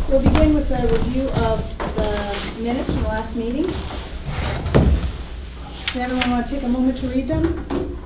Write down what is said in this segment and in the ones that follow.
We'll begin with a review of the minutes from the last meeting. Does everyone want to take a moment to read them?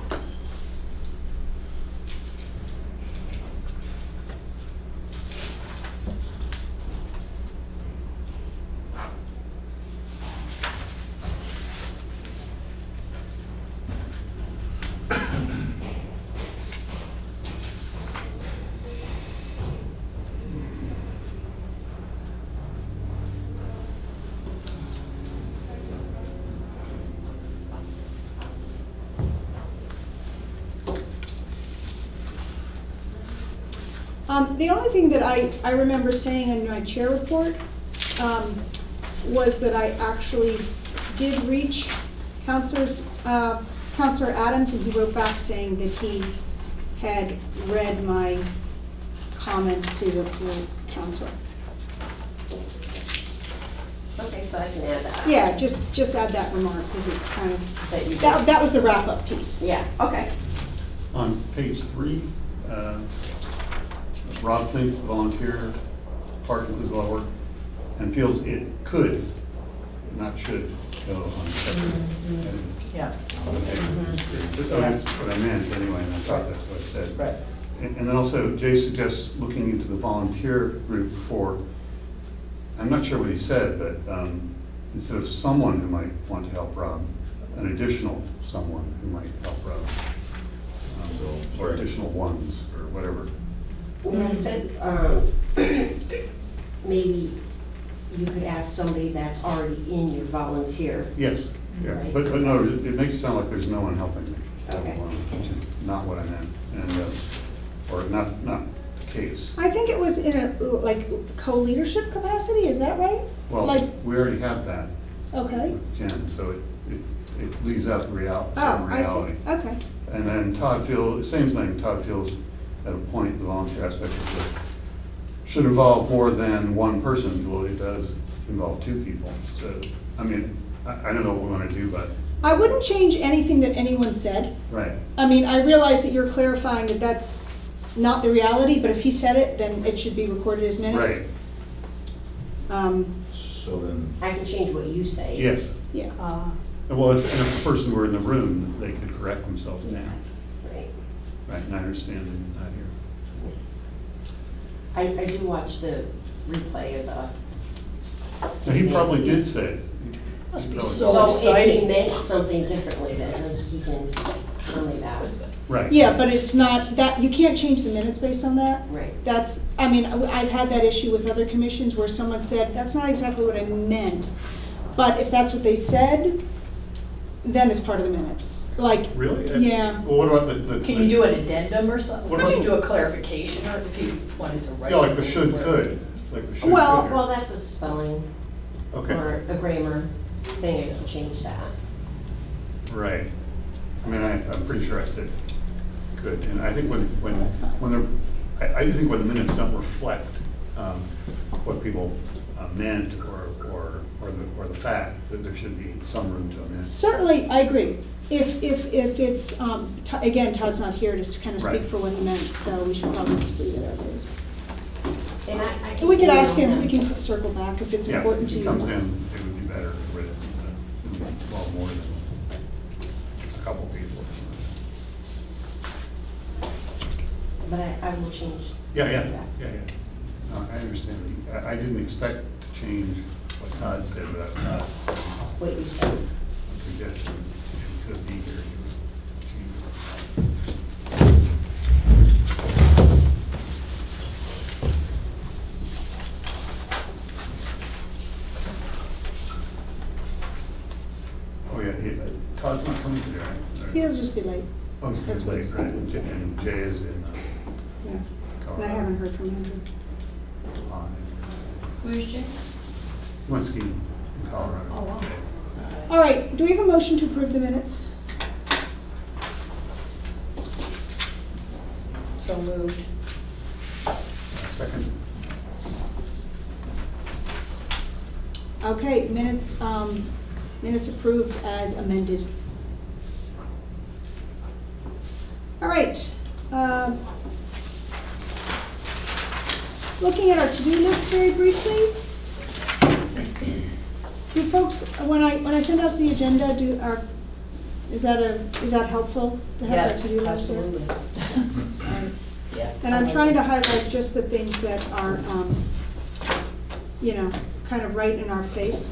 The only thing that I remember saying in my chair report was that I actually did reach Councilor Adams, and he wrote back saying that he had read my comments to the full council. Okay, so I can add that. Yeah, just add that remark because it's kind of That that was the wrap-up piece. Yeah. Okay. On page 3, Rob thinks the volunteer part is a lot of work and feels it could, not should, go on separate. Yeah. That's what I meant anyway, and I thought that's what I said. Right. And then also Jay suggests looking into the volunteer group for, I'm not sure what he said, but instead of someone who might want to help Rob, an additional someone who might help Rob, or additional ones, or whatever. Well, I said maybe you could ask somebody that's already in your volunteer. Yes, yeah, Right. but no, it makes it sound like there's no one helping me. Okay. Which is not what I meant, and or not the case. I think it was in a like co-leadership capacity. Is that right? Well, like, we already have that okay. with Jen, so it leaves out the reality. Oh, I see. Okay. And then Todd feels, same thing, Todd feels at a point the volunteer aspect should involve more than one person. Well, it does involve 2 people. So, I mean, I don't know what we want to do, but. I wouldn't change anything that anyone said. Right. I mean, I realize that you're clarifying that that's not the reality, but if he said it, then it should be recorded as minutes. Right. So then, I can change what you say. Yes. Yeah. Well, if the person were in the room, they could correct themselves now. Right. Right, and I understand they're not here. I do watch the replay of the. So he probably did say it. Must be He probably- so So if he exciting. meant something differently, then he can tell me that. Right. Yeah, but it's not that you can't change the minutes based on that. Right. That's. I mean, I've had that issue with other commissions where someone said that's not exactly what I meant, but if that's what they said, then it's part of the minutes. Like. Really? Yeah. Well, what about the? Can you do an addendum or something? What Can you about- do a clarification, or if you wanted to write? Yeah, like the it should, where- could, like the should, Well- could. Well, that's a spelling Okay, or a grammar thing. I can change that. right. I mean, I'm pretty sure I said could, and I think when I do think when the minutes don't reflect what people meant or the fact that there should be some room to amend. Certainly, I agree. If it's, again, Todd's not here to kind of speak Right. for what he meant, so we should probably just leave it as is. And I We could ask email him, we can circle back if it's Yeah, important if to he you. comes in, it would be better with well more than a couple people. But I will change. Yeah. Yes. No, I understand. I didn't expect to change what Todd said, but I thought What you said. suggesting if he could be here, he would change it. Oh, yeah, Todd's not coming today, right? He'll just be late. Oh, That's he's what he late, said. right? And Jay is in Yeah. And I Colorado. haven't heard from Andrew. Where's Jay? He went skiing in Colorado. Oh, wow. All right, do we have a motion to approve the minutes? So moved. Second. Okay, minutes approved as amended. All right. looking at our to-do list very briefly. Do folks, when I send out the agenda, is that helpful to have that Yes, to-do list there? absolutely. Alright. Yeah. And I'm trying to highlight just the things that are, kind of right in our face.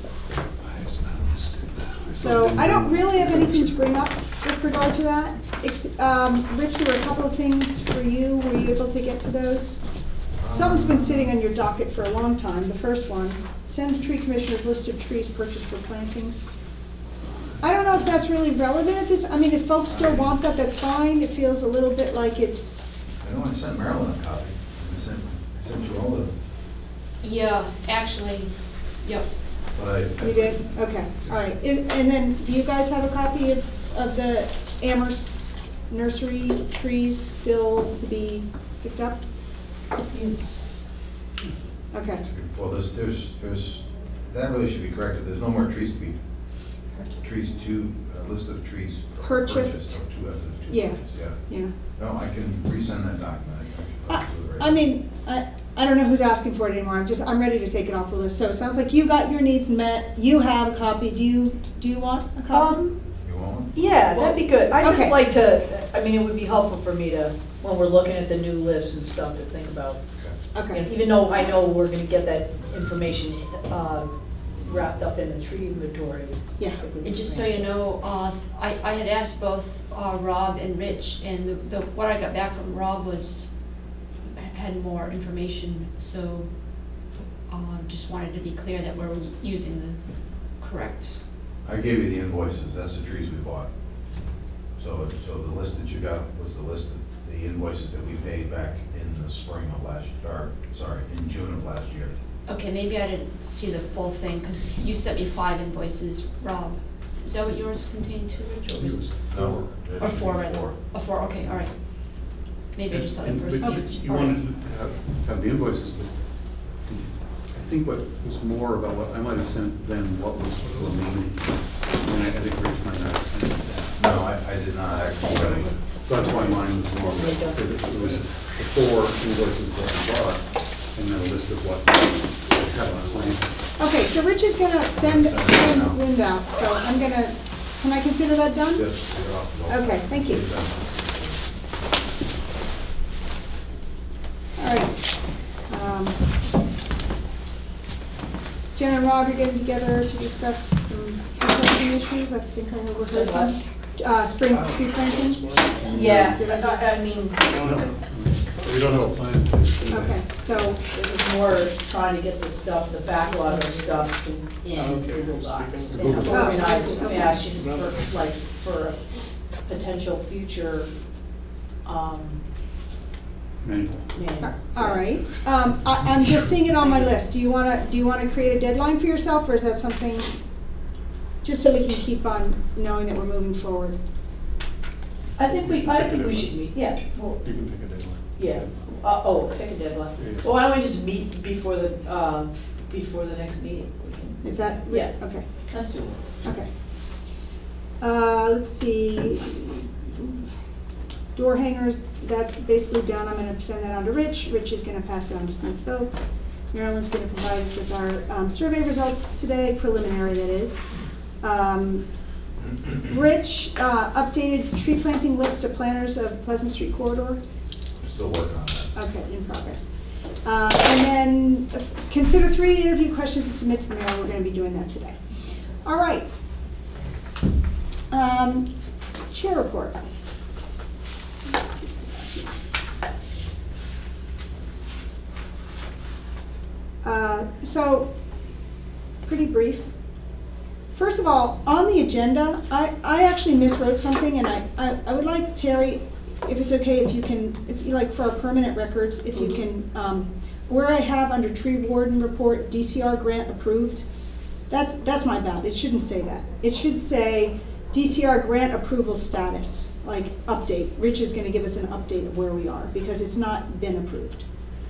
So I don't really have anything to bring up with regard to that. Rich, there were a couple of things for you. Were you able to get to those? Something's been sitting on your docket for a long time. The first one, send tree commissioners list of trees purchased for plantings. I don't know if that's really relevant at this, I mean, if folks still want that, that's fine. It feels a little bit like it's, I know I sent Marilyn a copy. I sent you all the, Yeah, actually, yep. but I. you did? Okay, all right. And then, do you guys have a copy of the Amherst nursery trees still to be picked up? Okay. Well, that really should be corrected. There's no more trees to list of trees. Purchased. Yeah. Yeah. No, I can resend that document. I mean, I don't know who's asking for it anymore. I'm ready to take it off the list. So it sounds like you got your needs met. You have a copy. Do you want a copy? You want one? Yeah, that'd be good. I'd Okay. just like to, I mean, it would be helpful for me to, when we're looking at the new lists and stuff, to think about. Okay. And even though I know we're gonna get that information wrapped up in the tree inventory. Yeah. And just so you know, I had asked both Rob and Rich, and what I got back from Rob had more information, so just wanted to be clear that we're using the correct. I gave you the invoices. That's the trees we bought. So the list that you got was the list of the invoices that we paid back in the spring of in June of last year. Okay, maybe I didn't see the full thing, because you sent me 5 invoices, Rob. Is that what yours contained too, Rich? Or was it- No. it Or should be 4 rather? Or 4, okay, all right. Maybe I just saw the first But page. You All right. wanted to have the invoices, but I think what was more about what I might have sent than what was remaining. And I think Rich might not have sent that. No, I did not actually. So that's why mine was more, it was the 4 invoices that I bought, and then a list of what I have on plan. Okay, so Rich is gonna send Wind out, so I'm gonna, can I consider that done? Yes, you're off. Okay, thank you. All right. Jen and Rob are getting together to discuss some tree planting issues. I think I overheard some. Spring tree planting? Yeah, Did I- I mean, We don't have a plan. Okay, so, it was more trying to get the stuff, the backlog of stuff in Google Docs. And Google Docs. organize Oh, okay. fashion for a potential future, Manual. manual. all right. I'm just seeing it on my list. Do you wanna create a deadline for yourself, or is that something, just so we can keep on knowing that we're moving forward? I think we should meet, yeah, well, You can pick a deadline. yeah, pick a deadline. Yeah. Well, why don't we just meet before the next meeting? We can- Is that? Yeah. Okay, Let's do it. okay. Let's see. Door hangers, that's basically done. I'm gonna send that on to Rich. Rich is gonna pass it on to Smith Voc. Marilyn's gonna provide us with our survey results today, preliminary that is. Rich, updated tree planting list to planners of Pleasant Street corridor. We're still working on that. Okay, in progress. And then consider 3 interview questions to submit to the mayor. We're going to be doing that today. All right. Chair report. So, pretty brief. First of all, on the agenda, I actually miswrote something, and I would like, Terry, if it's okay, if you like, for our permanent records, if you can, where I have under tree warden report, DCR grant approved, that's my bad. It shouldn't say that. It should say DCR grant approval status, like update. Rich is going to give us an update of where we are, because it's not been approved.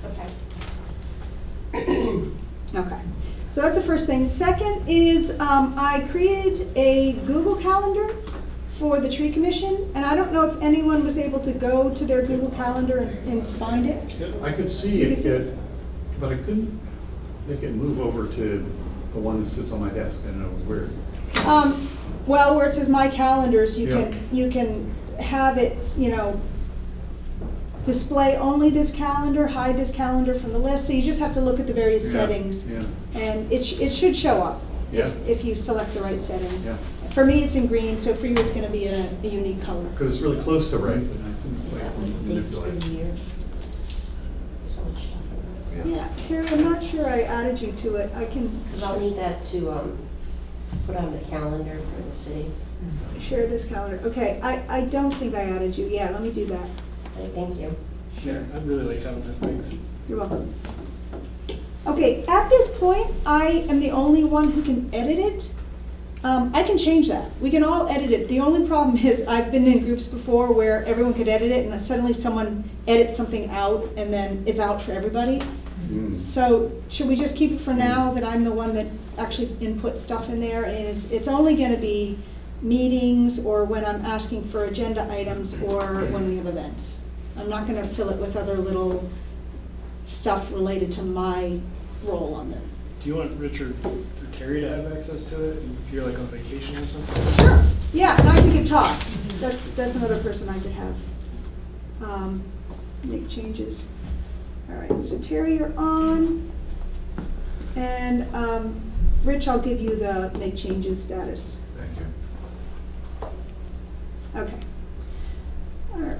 Okay. Okay, so that's the first thing. Second is I created a Google Calendar for the Tree Commission, and I don't know if anyone was able to go to their Google Calendar and find it. I could see it But I couldn't make it move over to the one that sits on my desk. I don't know, it was weird. Well, where it says my calendars, Yeah. you can have it, you know, display only this calendar, hide this calendar from the list, so you just have to look at the various Yeah, settings. yeah. And it should show up Yeah. if you select the right setting. Yeah, For me, it's in green, so for you, it's gonna be a unique color. because it's really close to right, but I couldn't Is that quite like dates for manipulate. the year? So much stuff. Yeah, Terry, I'm not sure I added you to it. I can Because I'll need that to put on the calendar for the city. share this calendar. Okay, I don't think I added you. Yeah, let me do that. Okay, thank you. Yeah, I'd really like having that, thanks. You're welcome. Okay, at this point, I am the only one who can edit it. I can change that. We can all edit it. The only problem is I've been in groups before where everyone could edit it and suddenly someone edits something out and then it's out for everybody. Mm. So should we just keep it for now that I'm the one that actually inputs stuff in there? And it's only gonna be meetings or when I'm asking for agenda items or when we have events. I'm not gonna fill it with other little stuff related to my role on it. Do you want Richard or Terry to have access to it if you're like on vacation or something? Sure. Yeah, and we could talk. That's another person I could have make changes. All right, so Terry, you're on. And Rich, I'll give you the make changes status. Thank you. Okay. All right.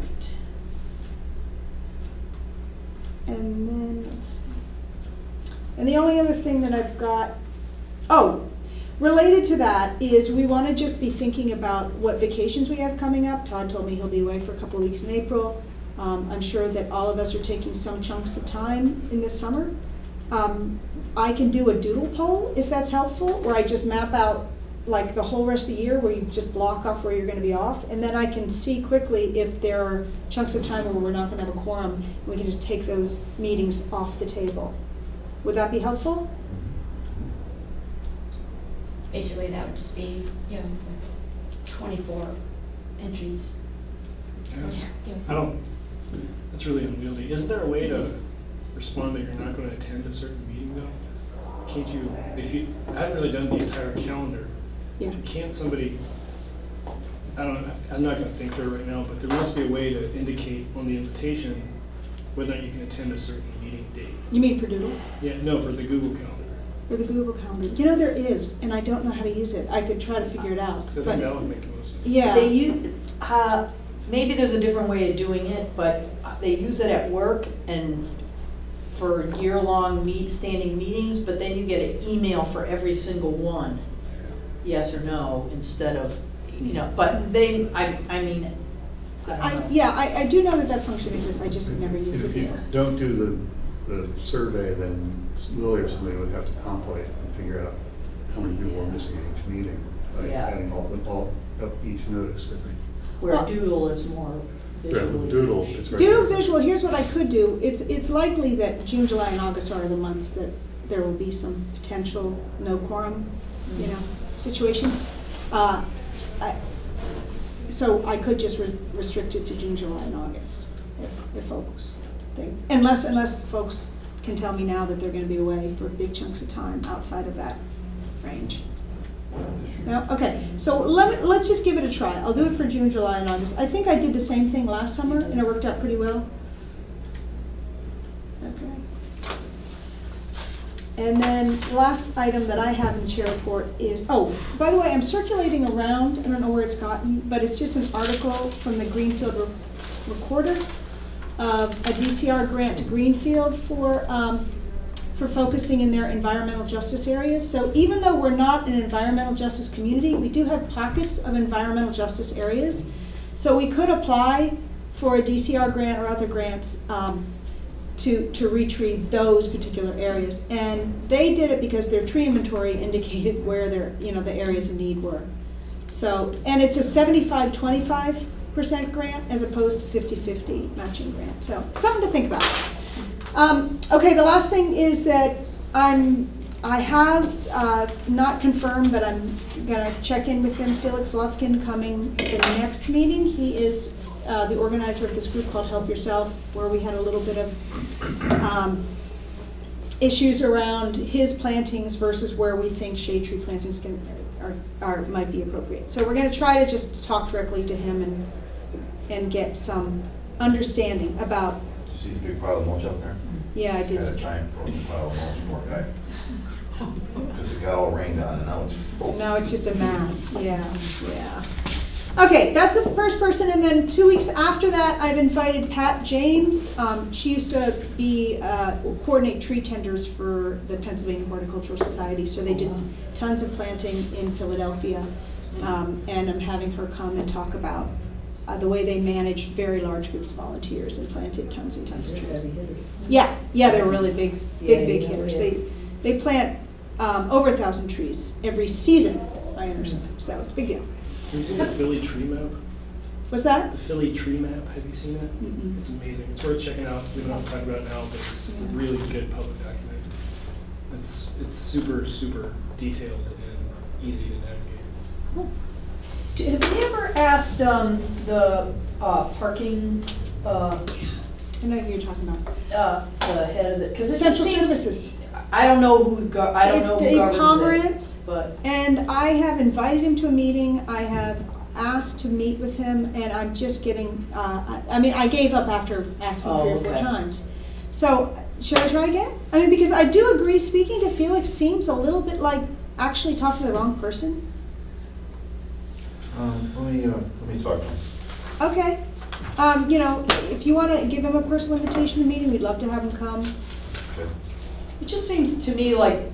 And then, let's see. And the only other thing that I've got, oh, related to that is we want to just be thinking about what vacations we have coming up. Todd told me he'll be away for a couple of weeks in April. I'm sure that all of us are taking some chunks of time in the summer. I can do a doodle poll if that's helpful, where I just map out like the whole rest of the year where you just block off where you're going to be off, and then I can see quickly if there are chunks of time where we're not going to have a quorum, and we can just take those meetings off the table. Would that be helpful? Basically, that would just be, 24 entries. Yeah. I don't, that's really unwieldy. Isn't there a way to respond that you're not going to attend a certain meeting though? Can't you, I haven't really done the entire calendar. Yeah. Can't somebody, I don't know, I'm not going to think through it right now, but there must be a way to indicate on the invitation whether or not you can attend a certain meeting date. You mean for Doodle? Yeah, no, for the Google Calendar. For the Google Calendar? You know, there is, and I don't know how to use it. I could try to figure it out. I think But that would make the most sense. yeah. They use, maybe there's a different way of doing it, but they use it at work and for year-long standing meetings, but then you get an email for every single one, yes or no, instead of, but they, I mean, I don't know. Yeah, I do know that that function exists. I just have never used If it you before. don't do the survey, then Lily or somebody would have to compilate and figure out how many people are missing at each meeting by Yeah. adding all up each notice, I think. Where Well- Doodle is more Yeah, visually. with Doodle, it's right. Doodle's visual, here's what I could do. It's likely that June, July, and August are the months that there will be some potential no quorum, situations. So I could just restrict it to June, July, and August, if folks think, unless folks can tell me now that they're gonna be away for big chunks of time outside of that range. No? Okay, so let's just give it a try. I'll do it for June, July, and August. I think I did the same thing last summer, and it worked out pretty well. Okay. And then the last item that I have in chair report is, oh, by the way, I'm circulating around, I don't know where it's gotten, but it's just an article from the Greenfield Recorder of a DCR grant to Greenfield for focusing in their environmental justice areas. So even though we're not an environmental justice community, we do have pockets of environmental justice areas. So we could apply for a DCR grant or other grants to retreat those particular areas. And they did it because their tree inventory indicated where their, the areas of need were. So, and it's a 75-25% grant as opposed to 50-50 matching grant. So something to think about. Okay, the last thing is that I have not confirmed, but I'm gonna check in with him, Felix Lufkin, coming to the next meeting. He is the organizer of this group called Help Yourself, where we had a little bit of issues around his plantings versus where we think shade tree plantings might be appropriate. So we're going to try to just talk directly to him and get some understanding about. You see the big pile of mulch up there? Yeah, I did. Got a giant frozen pile of mulch for a guy. Because it got all rained on and now it's frozen. Now it's just a mass. Yeah, yeah. Okay, that's the first person, and then 2 weeks after that, I've invited Pat James. She used to coordinate tree tenders for the Pennsylvania Horticultural Society, so they did tons of planting in Philadelphia. And I'm having her come and talk about the way they manage very large groups of volunteers and planted tons and tons of trees. Yeah, they're really big hitters. They plant over 1,000 trees every season, I understand, so it's a big deal. Have you seen the Philly tree map? What's that? The Philly tree map, have you seen it? Mm-mm. It's amazing. It's worth checking out. We don't have to talk about it now, but it's Yeah. a really good public document. It's super, super detailed and easy to navigate. Have you ever asked the parking, I know who you're talking about. the head of the, because it just Central seems, Services. I don't know who, I don't know It's who Dave governs it, Pomerantz, but. and I have invited him to a meeting. I have asked to meet with him, and I'm just getting, I gave up after asking 3 or 4 okay. times. So, should I try again? I mean, because I do agree, speaking to Felix seems a little bit like actually talking to the wrong person. Let me talk to him. Okay. If you want to give him a personal invitation to the meeting, we'd love to have him come. Okay. It just seems to me like,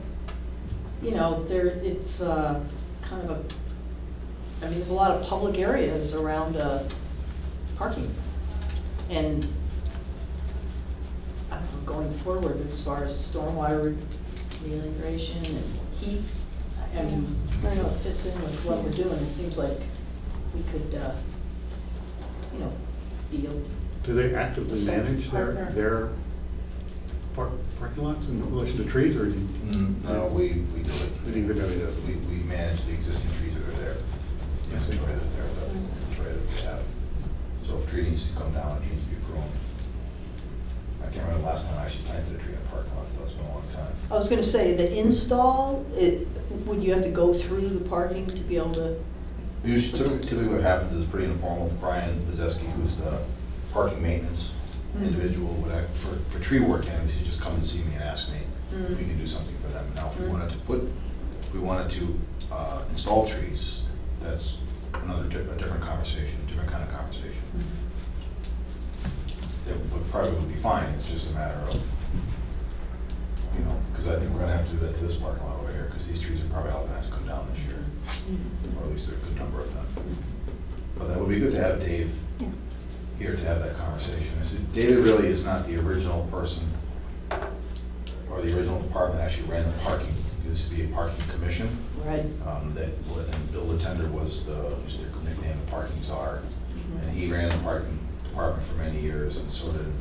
it's kind of there's a lot of public areas around parking. And, I don't know, going forward as far as stormwater melioration and heat, I don't know, it fits in with what we're doing. It seems like we could, be able. Do they actively manage Partner. their parking lots in relation to trees, or do you? No, we do it. We didn't even know you did. We manage the existing trees that are there. Yes, we try to have. So if a tree needs to come down, it needs to be pruned. I can't remember the last time I actually planted a tree in a parking lot, but it's been a long time. I was gonna say, the install, would you have to go through the parking to be able to? Usually, typically what happens is pretty informal. Brian Bizeski, who's the parking maintenance individual, would act for tree work, and he just come and see me and ask me if we can do something for them. Now, if we wanted to install trees, that's a different conversation, different kind of conversation. That would probably be fine. It's just a matter of, because I think we're gonna have to do that to this parking lot over here, because these trees are probably all gonna have to come down this year, or at least a good number of them. But that would be good to have Dave here to have that conversation. David really is not the original person, or the original department that actually ran the parking. It used to be a parking commission. Right. And Bill Latender was used to nickname the parking czar. And he ran the parking department for many years, and so did,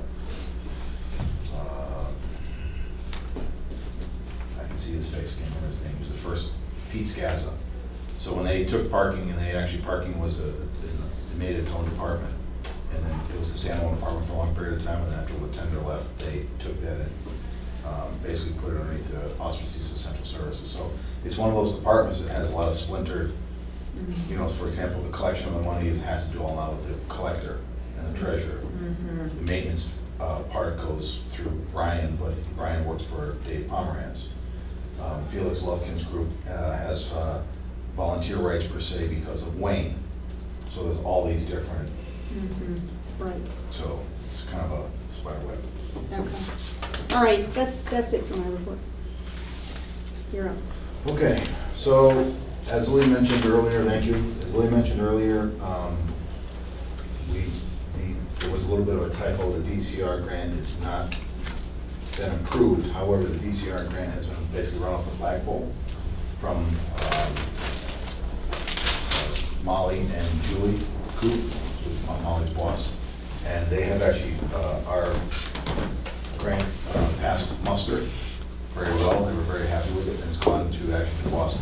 I can see his face, can't remember his name, he was the first, Pete Scazza. So when they took parking, and parking was they made its own department. And then it was the standalone department for a long period of time, and then after Latender left, they took that and basically put it underneath the auspices of Central Services. So it's one of those departments that has a lot of splintered, for example, the collection of the money has to do all now with the collector and the treasurer. The maintenance part goes through Brian, but Brian works for Dave Pomerantz. Felix Lufkin's group has volunteer rights per se because of Wayne. So there's all these different, Right. so it's kind of a spider web. Okay. All right, that's it for my report. You're up. Okay, so as Lee mentioned earlier, thank you. As Lee mentioned earlier, there was a little bit of a typo. The DCR grant has not been approved. However, the DCR grant has been basically run off the flagpole from Molly and Julie Coop, who's Molly's boss. And they have actually, our grant passed muster very well. They were very happy with it, and it's gone to actually to Boston.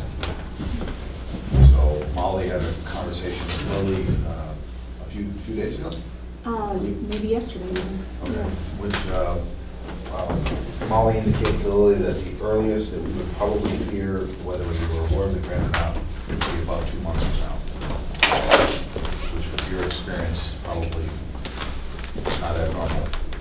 So Molly had a conversation with Lily a few days ago. Maybe yesterday even. Okay. Yeah. Which Molly indicated Lily that the earliest that we would probably hear whether we were awarded the grant or not would be about 2 months from now, which with your experience, probably not abnormal.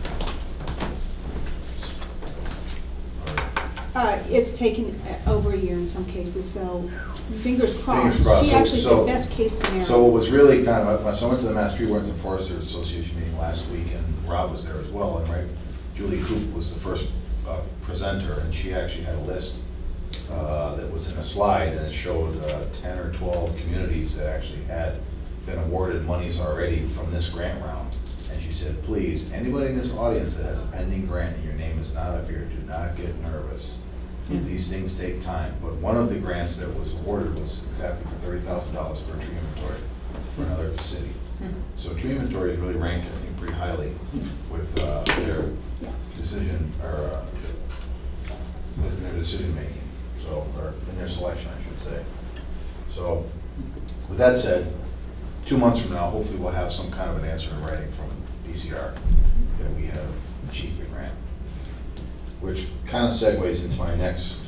It's taken over a year in some cases, so fingers crossed. Fingers crossed. He So- actually so- said best case scenario. So it was really kind of, so I went to the Mass Tree Warrens and Foresters Association meeting last week, and Rob was there as well, and right, Julie Coop was the first presenter, and she actually had a list that was in a slide, and it showed 10 or 12 communities that actually had been awarded monies already from this grant round. And she said, please, anybody in this audience that has a pending grant and your name is not up here, do not get nervous. These things take time. But one of the grants that was awarded was exactly for $30,000 for a tree inventory for another city. So tree inventory is really ranked, I think, pretty highly with their decision, or in their decision making, so, or in their selection, I should say. So, with that said, 2 months from now, hopefully we'll have some kind of an answer in writing from DCR that we have achieved the grant. Which kind of segues into my next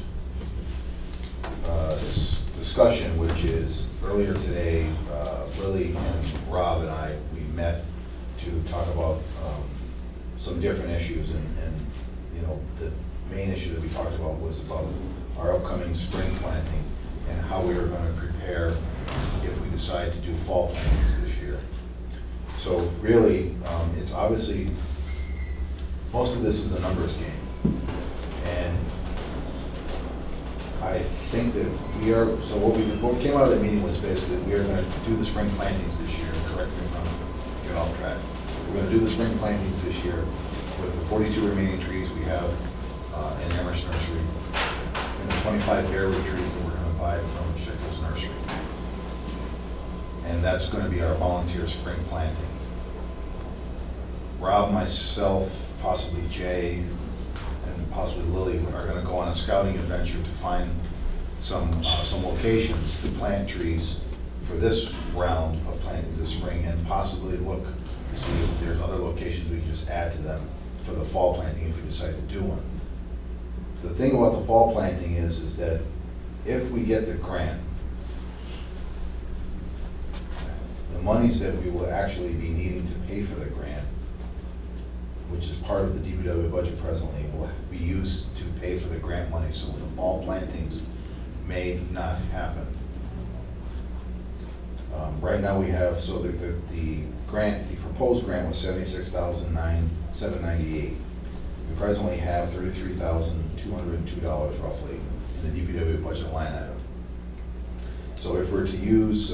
discussion, which is earlier today, Lily and Rob and I, we met to talk about some different issues, and you know, the main issue that we talked about was about our upcoming spring planting and how we were going to prepare if we decide to do fall plantings this year. So really, it's obviously, most of this is a numbers game. And I think that we are, so what came out of that meeting was basically that we are going to do the spring plantings this year. Correct me if I'm getting off track. We're going to do the spring plantings this year with the 42 remaining trees we have in Amherst Nursery and the 25 barewood trees that we're going to buy from Schickel's Nursery. And that's going to be our volunteer spring planting. Rob, myself, possibly Jay, and possibly Lily are going to go on a scouting adventure to find some locations to plant trees for this round of plantings this spring, and possibly look to see if there's other locations we can just add to them for the fall planting if we decide to do one. The thing about the fall planting is that if we get the grant, the monies that we will actually be needing to pay for the grant, which is part of the DPW budget presently, will be used to pay for the grant money, so the fall plantings may not happen. Right now we have, so the grant, the proposed grant was $76,798. We presently have $33,202 roughly in the DPW budget line item. So if we're to use,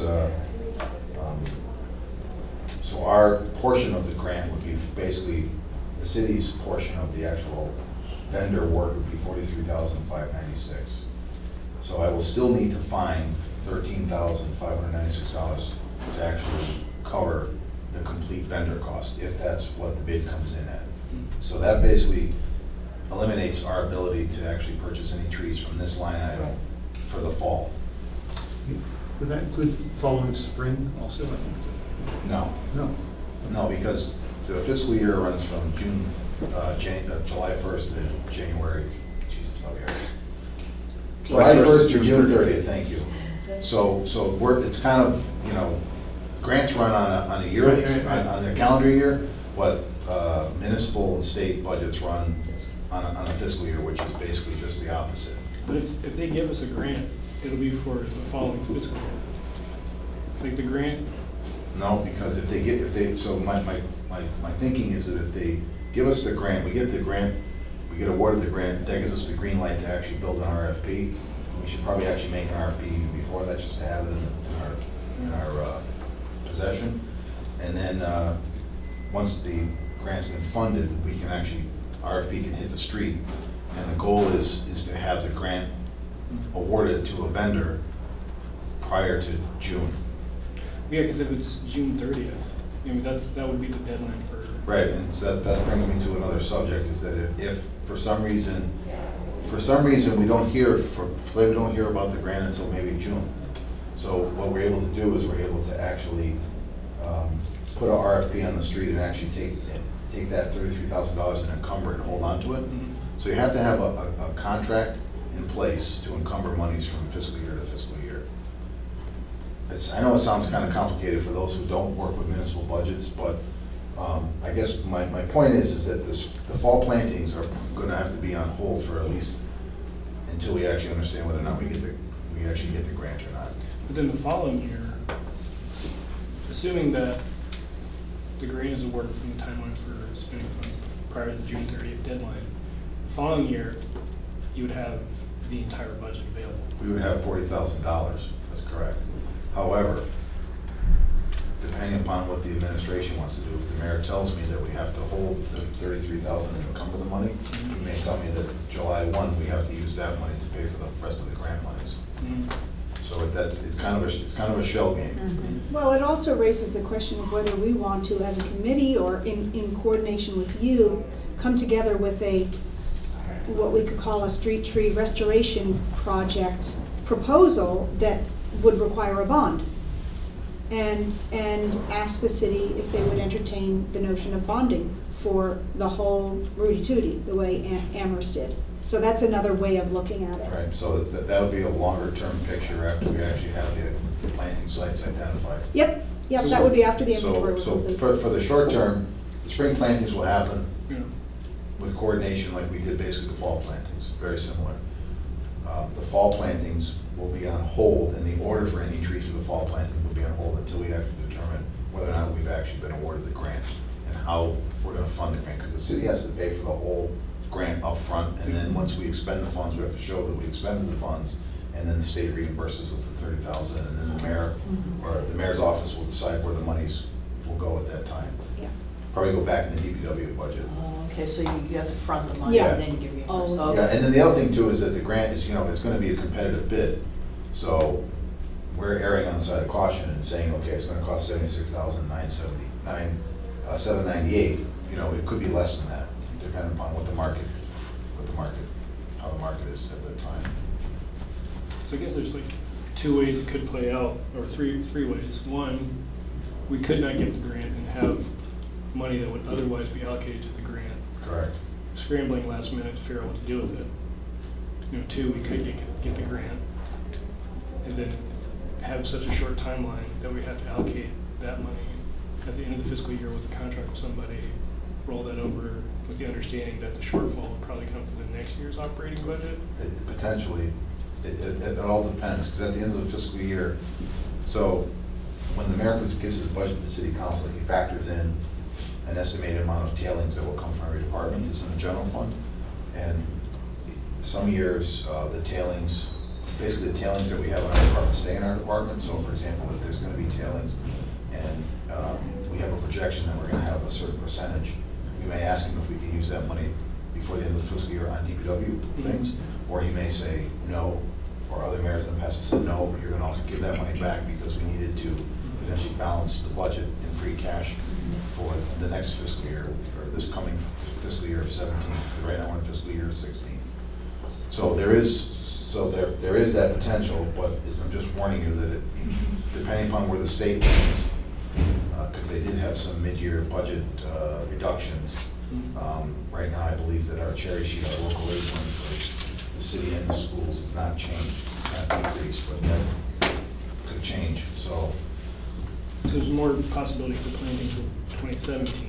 so our portion of the grant would be basically, the city's portion of the actual vendor work would be $43,596. So I will still need to find $13,596 to actually cover the complete vendor cost, if that's what the bid comes in at. So that basically eliminates our ability to actually purchase any trees from this line item for the fall. Would that include following spring also, I think? No, No. no, because the fiscal year runs from July 1st to January, Jesus, how here. July 1st to June 30th, thank you. So it's kind of, you know, grants run on a yearly, on the calendar year, but municipal and state budgets run on a fiscal year, which is basically just the opposite. But if they give us a grant, it'll be for the following fiscal year. Like the grant, No, because so my thinking is that if they give us the grant, we get awarded the grant, that gives us the green light to actually build an RFP. We should probably actually make an RFP before that, just to have it in our possession. And then once the grant's been funded, we can actually, RFP can hit the street. And the goal is to have the grant awarded to a vendor prior to June. yeah, because if it's June 30th, I mean, that would be the deadline for. Right, and so that brings me to another subject, is that if for some reason we don't hear about the grant until maybe June. So what we're able to do is we're able to actually put a RFP on the street and actually take that $33,000 and encumber it and hold on to it. Mhm. So you have to have a contract in place to encumber monies from fiscal year to fiscal year. I know it sounds kind of complicated for those who don't work with municipal budgets, but I guess my point is that the fall plantings are gonna have to be on hold for at least until we actually understand whether or not we actually get the grant or not. But then the following year, assuming that the grant is awarded from the timeline for spending funds prior to the June 30th deadline, the following year, you would have the entire budget available. We would have $40,000, that's correct. However, depending upon what the administration wants to do, if the mayor tells me that we have to hold the $33,000 and encumber the money, he may tell me that July 1, we have to use that money to pay for the rest of the grant monies. Mhm. So it's kind of a shell game. Well, it also raises the question of whether we want to, as a committee or in coordination with you, come together with what we could call a street tree restoration project proposal that would require a bond. And ask the city if they would entertain the notion of bonding for the whole Rudy Tooty, the way Amherst did. So that's another way of looking at it. Right, so that would be a longer term picture after we actually have the planting sites identified. Yep, that would be after the inventory was So complete. for the short term, the spring plantings will happen Yeah. with coordination like we did basically the fall plantings, very similar. The fall plantings will be on hold, and the order for any trees for the fall planting will be on hold until we actually determine whether or not we've actually been awarded the grant and how we're gonna fund the grant, because the city has to pay for the whole grant up front, and then once we expend the funds, we have to show that we expended the funds, and then the state reimburses us the $30,000, and then the mayor, or the mayor's office will decide where the monies will go at that time. Yeah. Probably go back in the DPW budget. Oh, okay, so you have to front the money Yeah. and then you give me. Oh, Yeah, and then the other thing too is that the grant is, it's gonna be a competitive bid. So we're erring on the side of caution and saying, okay, it's gonna cost $76,798. It could be less than that, depending upon how the market is at that time. So I guess there's like two ways it could play out, or three ways. One, we could not get the grant and have money that would otherwise be allocated to the grant, Correct. scrambling last minute to figure out what to do with it. Two, we could get the grant and then have such a short timeline that we have to allocate that money at the end of the fiscal year with a contract with somebody, roll that over with the understanding that the shortfall will probably come from the next year's operating budget. Potentially, it all depends, because at the end of the fiscal year, so when the mayor gives his budget to the city council, he factors in an estimated amount of tailings that will come from every department that's in the general fund. And some years, the tailings that we have in our department stay in our department. So for example, if there's gonna be tailings and we have a projection that we're gonna have a certain percentage, we may ask him if we can use that money before the end of the fiscal year on DPW things, or he may say no, or other mayors in the past have said no, you're gonna give that money back because we needed to potentially balance the budget in free cash for the next fiscal year, or this coming fiscal year of 17, because right now we're in fiscal year 16. So there is that potential, but I'm just warning you that depending upon where the state lands, because they did have some mid-year budget reductions. Right now, I believe that our cherry sheet, our local aid money for the city and the schools has not changed. It's not decreased, but that could change. So There's more possibility for planting for 2017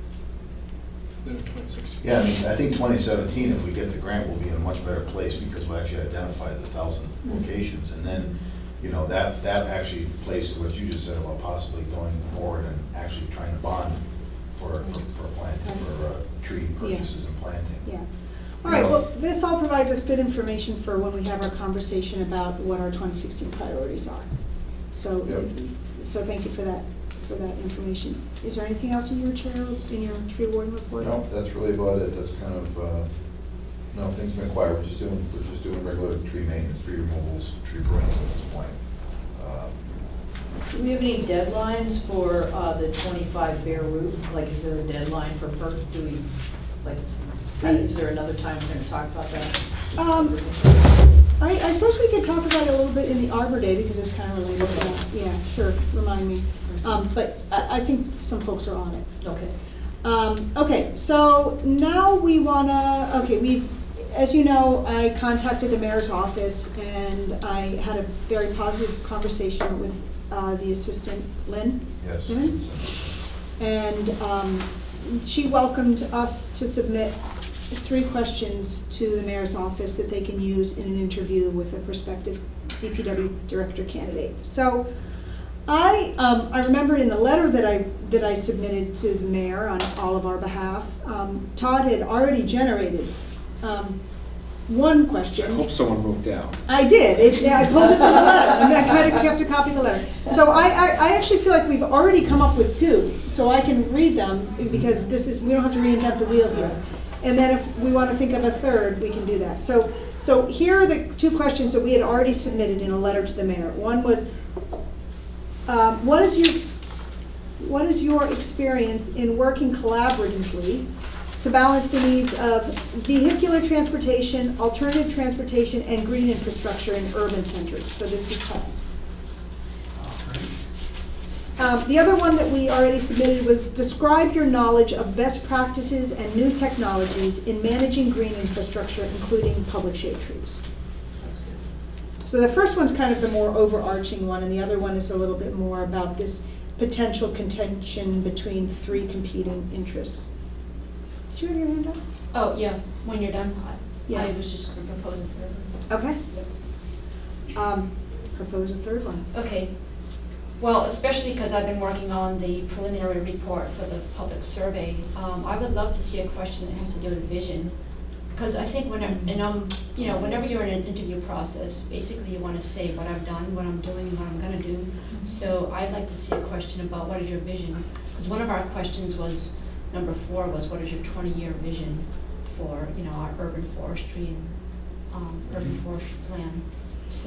than in 2016. yeah, I think 2017, if we get the grant, we'll be in a much better place because we'll actually identify the 1,000 locations, and then that actually plays to what you just said about possibly going forward and actually trying to bond for planting, for tree purchases and planting. Yeah. All right, well, this all provides us good information for when we have our conversation about what our 2016 priorities are. So, Yep. so thank you for that information. Is there anything else in your tree warden report? No, that's really about it. That's kind of, no, things have been quiet. We're just doing regular tree maintenance, tree removals, tree pruning at this point. Do we have any deadlines for the 25 Bear Root? Like, is there a deadline for is there another time we're going to talk about that? I suppose we could talk about it a little bit in the Arbor Day because it's kind of related to that. Yeah, sure, remind me. But I think some folks are on it. Okay. Okay, so now we wanna, as you know, I contacted the mayor's office and I had a very positive conversation with the assistant, Lynn Yes. Simmons. And she welcomed us to submit 3 questions to the mayor's office that they can use in an interview with a prospective DPW director candidate. So I remembered in the letter that I submitted to the mayor on all of our behalf, Todd had already generated one question. I hope someone wrote down. I did. I pulled it from the letter. I kind of kept a copy of the letter. So I actually feel like we've already come up with 2, so I can read them because we don't have to reinvent the wheel here. And then if we want to think of a 3rd, we can do that. So here are the 2 questions that we had already submitted in a letter to the mayor. One was, what is your experience in working collaboratively to balance the needs of vehicular transportation, alternative transportation, and green infrastructure in urban centers? So this was Todd's. The other one that we already submitted was describe your knowledge of best practices and new technologies in managing green infrastructure, including public shade trees. So the first one's kind of the more overarching one, and the other one is a little bit more about this potential contention between 3 competing interests. Did you have your hand up? Oh, yeah, when you're done, Yeah. I was just going to propose a 3rd one. Okay. Propose a 3rd one. Okay. Well, especially because I've been working on the preliminary report for the public survey, I would love to see a question that has to do with vision. Because I think whenever you're in an interview process, basically you want to say what I've done, what I'm doing, and what I'm going to do. So I'd like to see a question about what is your vision. Because one of our questions was, number 4 was, what is your 20-year vision for our urban forestry and urban forestry plan. So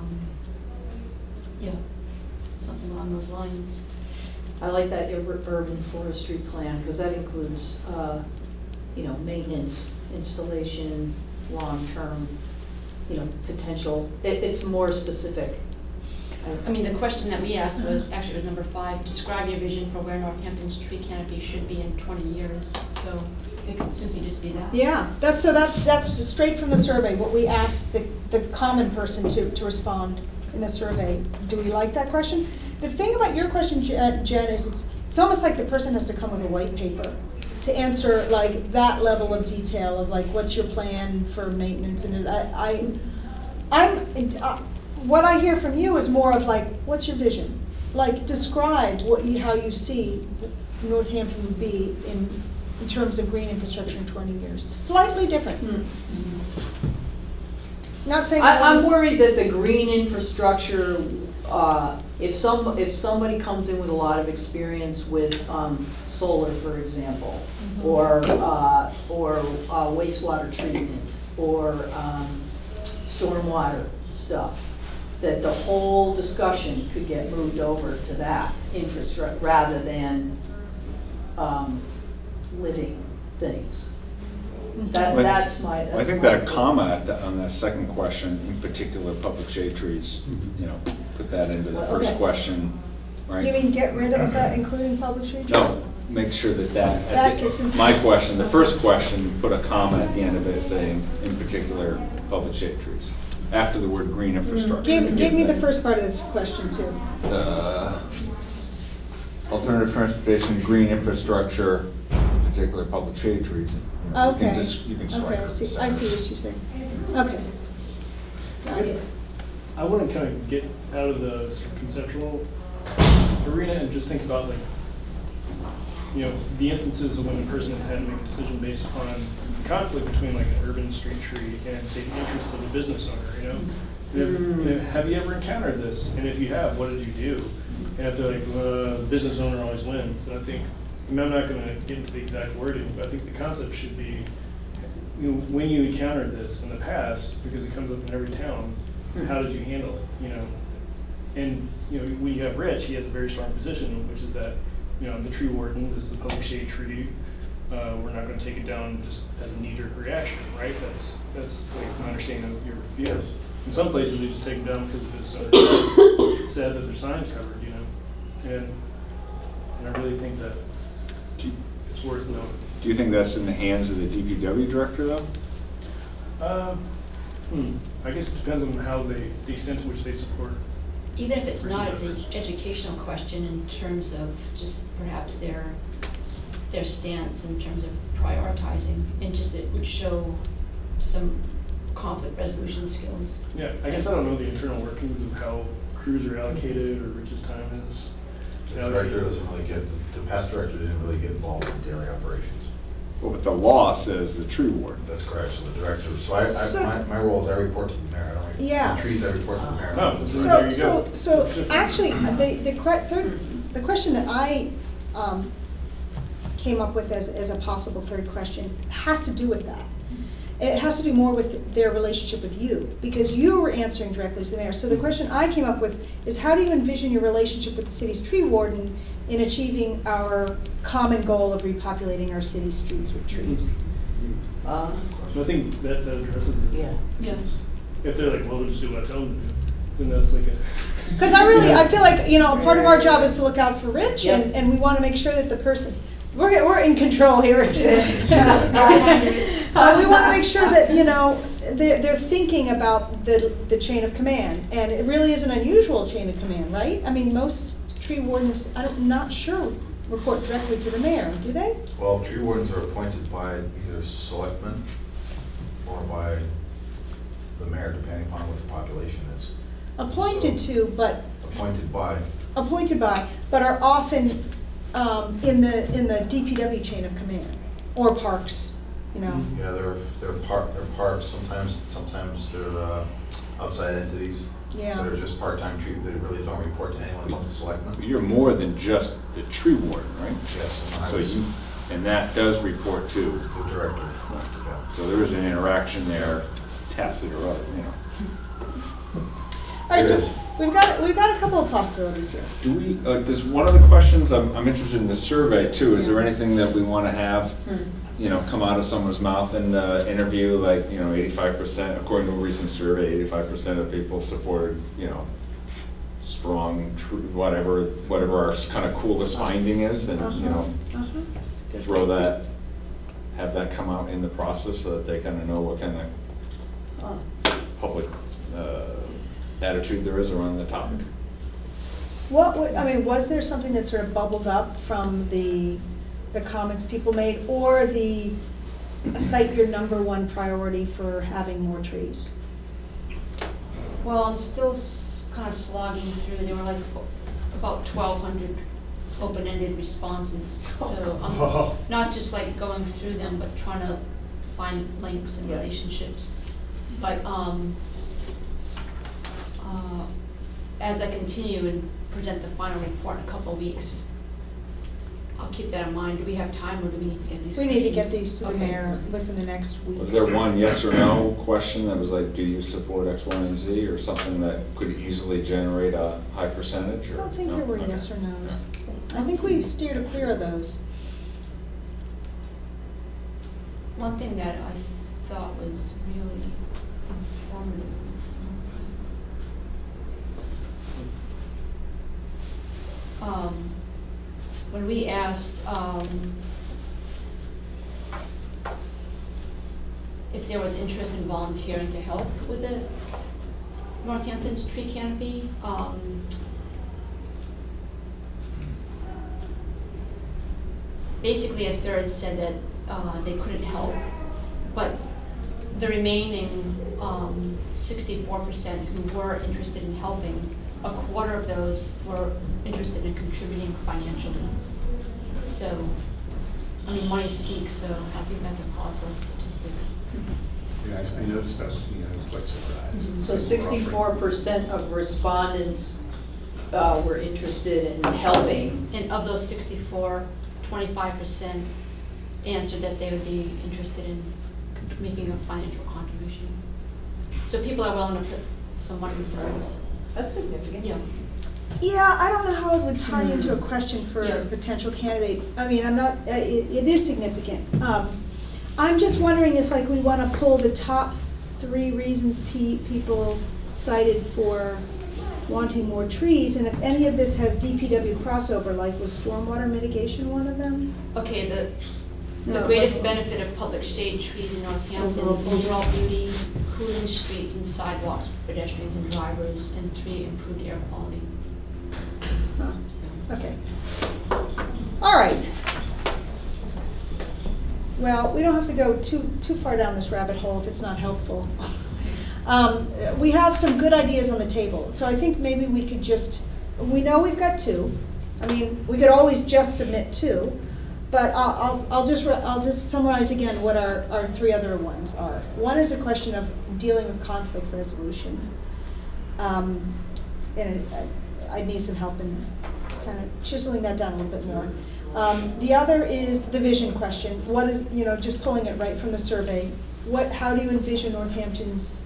yeah, something along those lines. I like that urban forestry plan, because that includes, maintenance, installation, long-term, potential. It's more specific. I mean, the question that we asked was, actually it was number 5, describe your vision for where Northampton's tree canopy should be in 20 years. So it could simply just be that. Yeah, that's straight from the survey, what we asked the common person to respond in the survey. Do we like that question? The thing about your question, Jen, is it's almost like the person has to come with a white paper to answer like that level of detail of like, what's your plan for maintenance? And what I hear from you is more of like, what's your vision? Like, describe how you see Northampton would be in terms of green infrastructure in 20 years. Slightly different. Mm-hmm. Not saying I'm worried that the green infrastructure, if somebody comes in with a lot of experience with solar, for example, or wastewater treatment, or stormwater stuff, that the whole discussion could get moved over to that infrastructure rather than living things. That's my. I think that comment on that second question, in particular, public shade trees, put that into the first question, right? You mean get rid of that, including public shade trees? No, make sure that That gets into- my question, the first question, put a comma at the end of it saying, in particular, public shade trees, after the word green infrastructure. Give me the first part of this question too. Alternative transportation, green infrastructure, in particular, public shade trees. Okay. You can strike Okay, out the I see sentence. what you're saying. Okay. Got it. I want to kind of get out of the sort of conceptual arena and just think about the instances of when a person has had to make a decision based upon conflict between like an urban street tree and say the interests of the business owner, And have you ever encountered this? And if you have, what did you do? And if they're like, the business owner always wins, then I think, I'm not going to get into the exact wording, but I think the concept should be, when you encountered this in the past, because it comes up in every town, how did you handle it? And when you have Rich, he has a very strong position, which is that the tree warden, this is the public shade tree. We're not going to take it down just as a knee-jerk reaction, right? That's like my understanding of your views. In some places, they just take them down because the business owner said that their sign's covered, And And I really think that Do it's worth noting. you think that's in the hands of the DPW director, though? I guess it depends on how the extent to which they support. Even if it's not, it's an educational question in terms of just perhaps their stance in terms of prioritizing, and just it would show some conflict resolution skills. Yeah, I guess I don't know the internal workings of how crews are allocated or Rich's time is. The director doesn't really get, the past director didn't really get involved in daily operations. Well, but the law says the tree warden. That's correct, so the director, so my role is I report to the mayor, I don't, Yeah. the trees I report to the mayor. Oh, So, there you go. so actually, the question that I came up with as a possible third question has to do with that. It has to do more with their relationship with you, because you were answering directly to the mayor. So the question I came up with is, how do you envision your relationship with the city's tree warden in achieving our common goal of repopulating our city's streets with trees? I think that addresses it. Yeah. Yeah. If they're like, well, we'll just do what I tell them to do, then that's like a. Because I feel like, part of our job is to look out for Rich, Yep. and we want to make sure that the person, we're in control here, Rich. We want to make sure that, they're thinking about the chain of command, and it really is an unusual chain of command, right? I mean, most tree wardens, I'm not sure, report directly to the mayor, do they? Well, tree wardens are appointed by either selectmen or by the mayor, depending upon what the population is. Appointed to, but Appointed by, but are often in the DPW chain of command, or parks, yeah, they're parks, sometimes they're outside entities. Yeah. That are just part-time tree, they really don't report to anyone but the selectmen. You're more than just the tree warden, right? Yes. So and that does report to, The director. Yeah. so there is an interaction there, tacit or other, All right, It so is. we've got a couple of possibilities here. Do we, there's one of the questions, I'm interested in the survey too. Is there anything that we want to have, come out of someone's mouth in the interview, like, 85%, according to a recent survey, 85% of people supported, strong, whatever our kind of coolest finding is, and, throw that, have that come out in the process so that they kind of know what kind of public attitude there is around the topic. Was there something that sort of bubbled up from the comments people made, or cite your number one priority for having more trees? Well, I'm still kind of slogging through. There were like about 1,200 open-ended responses. So I'm not just like going through them, but trying to find links and Yeah. relationships. But as I continue and present the final report in a couple of weeks, I'll keep that in mind. Do we have time, or do we need to get these? We need to get questions? these to the Okay. mayor within the next week. Was there one yes or no question that was like, do you support X, Y, and Z, or something that could easily generate a high percentage? I Or don't think no? there were Okay. yes or no's. I think we steered clear of those. One thing that I thought was really informative was, when we asked if there was interest in volunteering to help with the Northampton's tree canopy, basically a third said that they couldn't help, but the remaining 64% who were interested in helping, a quarter of those were interested in contributing financially. So, money speaks, so I think that's a powerful statistic. Yeah, I noticed that, I was quite surprised. So 64% of respondents were interested in helping. And of those 64, 25% answered that they would be interested in making a financial contribution. So people are willing to put some money in this. That's significant. Yeah. Yeah, I don't know how it would tie into a question for Yeah. a potential candidate. I'm not, it is significant. I'm just wondering if we want to pull the top 3 reasons people cited for wanting more trees, and if any of this has DPW crossover, like was stormwater mitigation one of them? Okay, No, the it greatest wasn't. benefit of public shade trees in Northampton, Overall overall beauty. beauty, cooling streets and sidewalks for pedestrians and drivers, and 3, improved air quality. Huh. So, Okay. All right. Well, we don't have to go too far down this rabbit hole if it's not helpful. We have some good ideas on the table, so I think maybe we could just, we know we've got 2. I mean, we could always just submit 2, but I'll just summarize again what our 3 other ones are. One is a question of dealing with conflict resolution. And I need some help in kind of chiseling that down a little bit more. The other is the vision question. What is, just pulling it right from the survey. How do you envision Northampton's,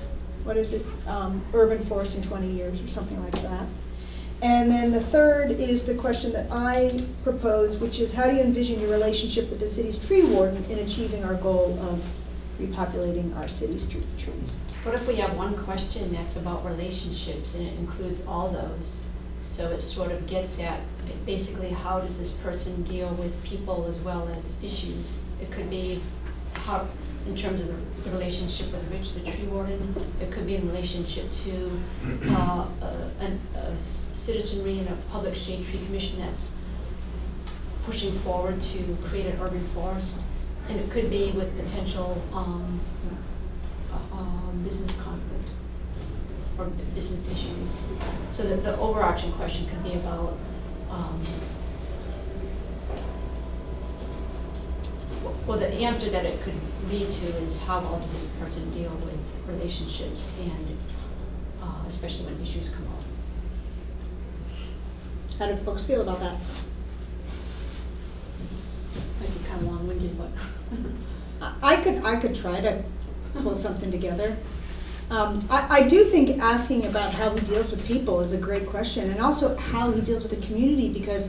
urban forest in 20 years or something like that? And then the third is the question that I proposed, which is how do you envision your relationship with the city's tree warden in achieving our goal of repopulating our city's trees? what if we have one question that's about relationships and it includes all those? So it sort of gets at basically how does this person deal with people as well as issues? It could be how, in terms of the relationship with Rich, the tree warden. It could be in relationship to a citizenry and a public shade tree commission that's pushing forward to create an urban forest. And it could be with potential business conflict or business issues. So that the overarching question could be about well, the answer that it could lead to is how well does this person deal with relationships and especially when issues come up. How do folks feel about that? Might be kind of long-winded, but I could try to pull something together. I do think asking about how he deals with people is a great question, and also how he deals with the community, because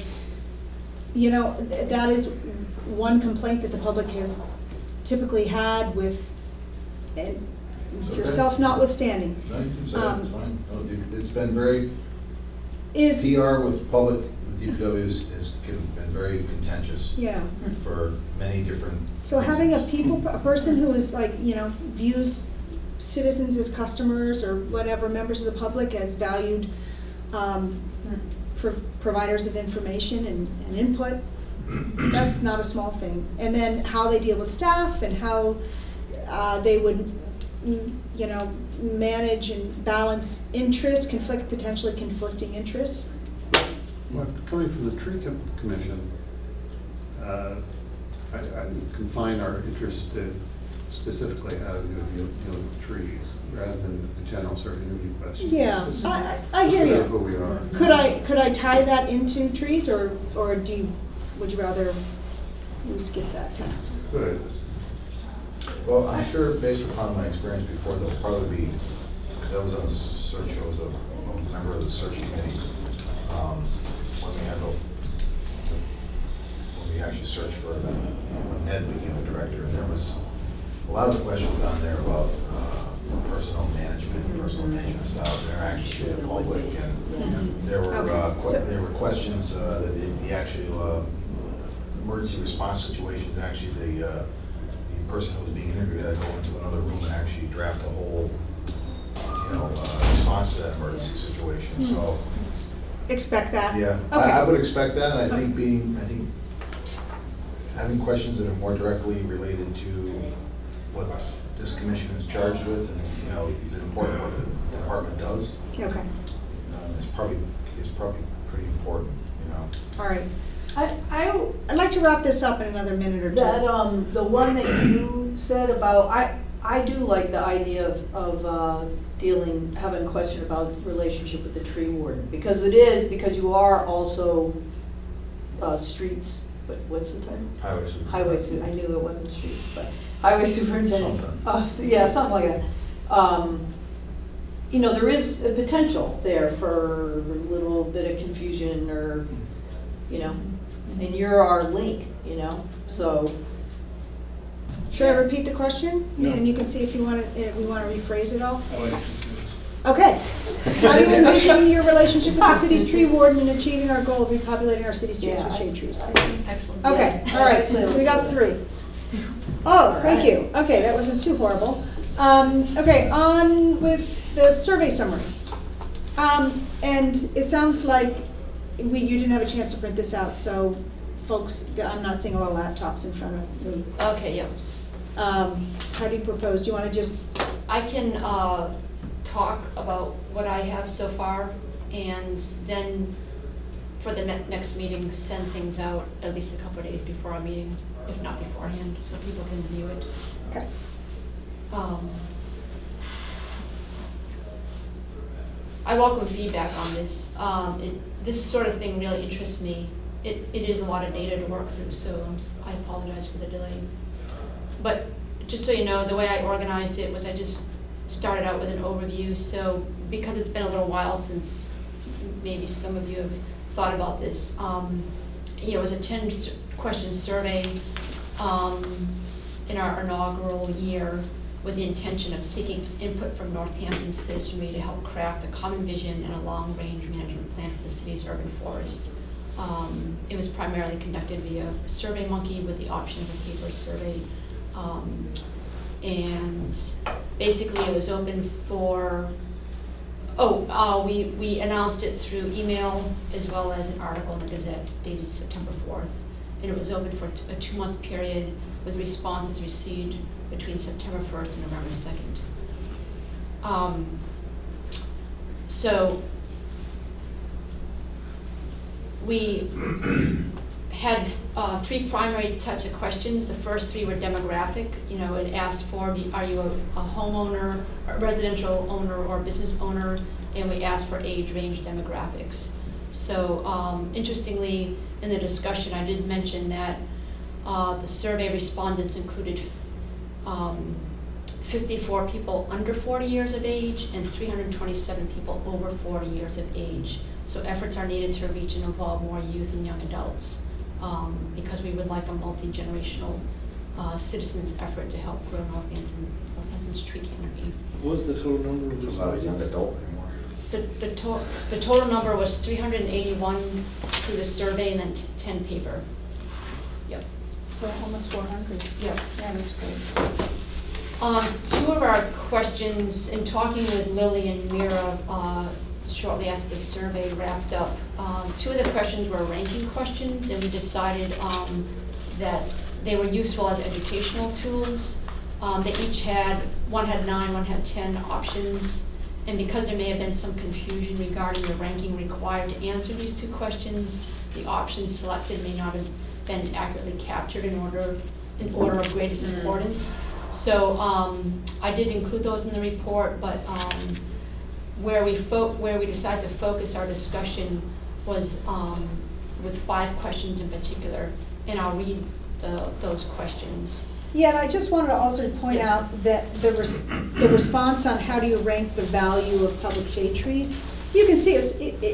that is one complaint that the public has typically had with, and yourself notwithstanding. No, you can say it, it's fine. No, it's been very, Is PR with public, with DPW has been very contentious yeah. for many different. So having a reasons. a person who is like, views citizens as customers or whatever, members of the public as valued providers of information and input, that's not a small thing. And then how they deal with staff and how they would, manage and balance interests, potentially conflicting interests. Well, coming from the tree commission, I confine our interest to specifically how to deal with trees, rather than the general sort of interview question. Yeah, Just I hear sort you. of who we are. Could I tie that into trees, or would you rather we skip that? Good. Well, I'm sure based upon my experience before, there'll probably be, because I was on the search, I was a member of the search committee, when we actually searched for when Ned became the director, and there was a lot of the questions on there about personnel management styles, interactions with the public, and there were there were questions that the actual emergency response situations. Actually, the person who was being interviewed had to go into another room and actually draft a whole, response to that emergency situation. So. Expect that? Yeah, Okay. I would expect that, and I think having questions that are more directly related to what this commission is charged with, and the important work that the department does, Okay. is probably pretty important. All right. I'd like to wrap this up in another minute or two. That, the one that you said about, I do like the idea of having a question about relationship with the tree warden, because you are also streets, what's the title? Highway superintendent. Highway I knew it wasn't streets, but highway superintendent. Something. Yeah, something like that. There is a potential there for a little bit of confusion, or, and you're our link, so. Should I repeat the question? No. And you can see if we want to rephrase it all? I like Okay. How do you envision your relationship with the city's tree warden in achieving our goal of repopulating our city streets with shade trees? Excellent. Okay, Yeah. all right, so we got 3. Oh, thank you. Okay, that wasn't too horrible. Okay, on with the survey summary. And it sounds like you didn't have a chance to print this out, so folks, I'm not seeing a lot of laptops in front of me. Okay, yep. How do you propose? Do you want to just, I can talk about what I have so far, and then for the next meeting, send things out at least a couple of days before our meeting, if not beforehand, so people can view it. okay. I welcome feedback on this. This sort of thing really interests me. It is a lot of data to work through, so I apologize for the delay. But just so you know, the way I organized it was I just started out with an overview. So because it's been a little while since maybe some of you have thought about this, it was a 10-question survey in our inaugural year, with the intention of seeking input from Northampton citizenry to help craft a common vision and a long-range management plan for the city's urban forest. It was primarily conducted via SurveyMonkey with the option of a paper survey. And basically it was open for, we announced it through email as well as an article in the Gazette dated September 4th. And it was open for a 2-month period with responses received between September 1st and November 2nd. So we had 3 primary types of questions. The first 3 were demographic. It asked for, are you a homeowner, a residential owner, or business owner? And we asked for age range demographics. So interestingly, in the discussion, I did mention that the survey respondents included 54 people under 40 years of age and 327 people over 40 years of age. So efforts are needed to reach and involve more youth and young adults, because we would like a multi-generational citizens effort to help grow Northampton's tree canopy. What was the total number of It's this? not a young adult anymore. The total number was 381 through the survey and then 10 paper. Yep. So almost 400. Yep. Yeah, that's great. 2 of our questions, in talking with Lily and Mira shortly after the survey wrapped up, 2 of the questions were ranking questions, and we decided that they were useful as educational tools. They each had, one had 9, one had 10 options, and because there may have been some confusion regarding the ranking required to answer these 2 questions, the options selected may not have been accurately captured in order of greatest importance. So I did include those in the report, but where we decided to focus our discussion was with 5 questions in particular, and I'll read those questions. Yeah, and I just wanted to also point Yes. out that the response on how do you rank the value of public shade trees, you can see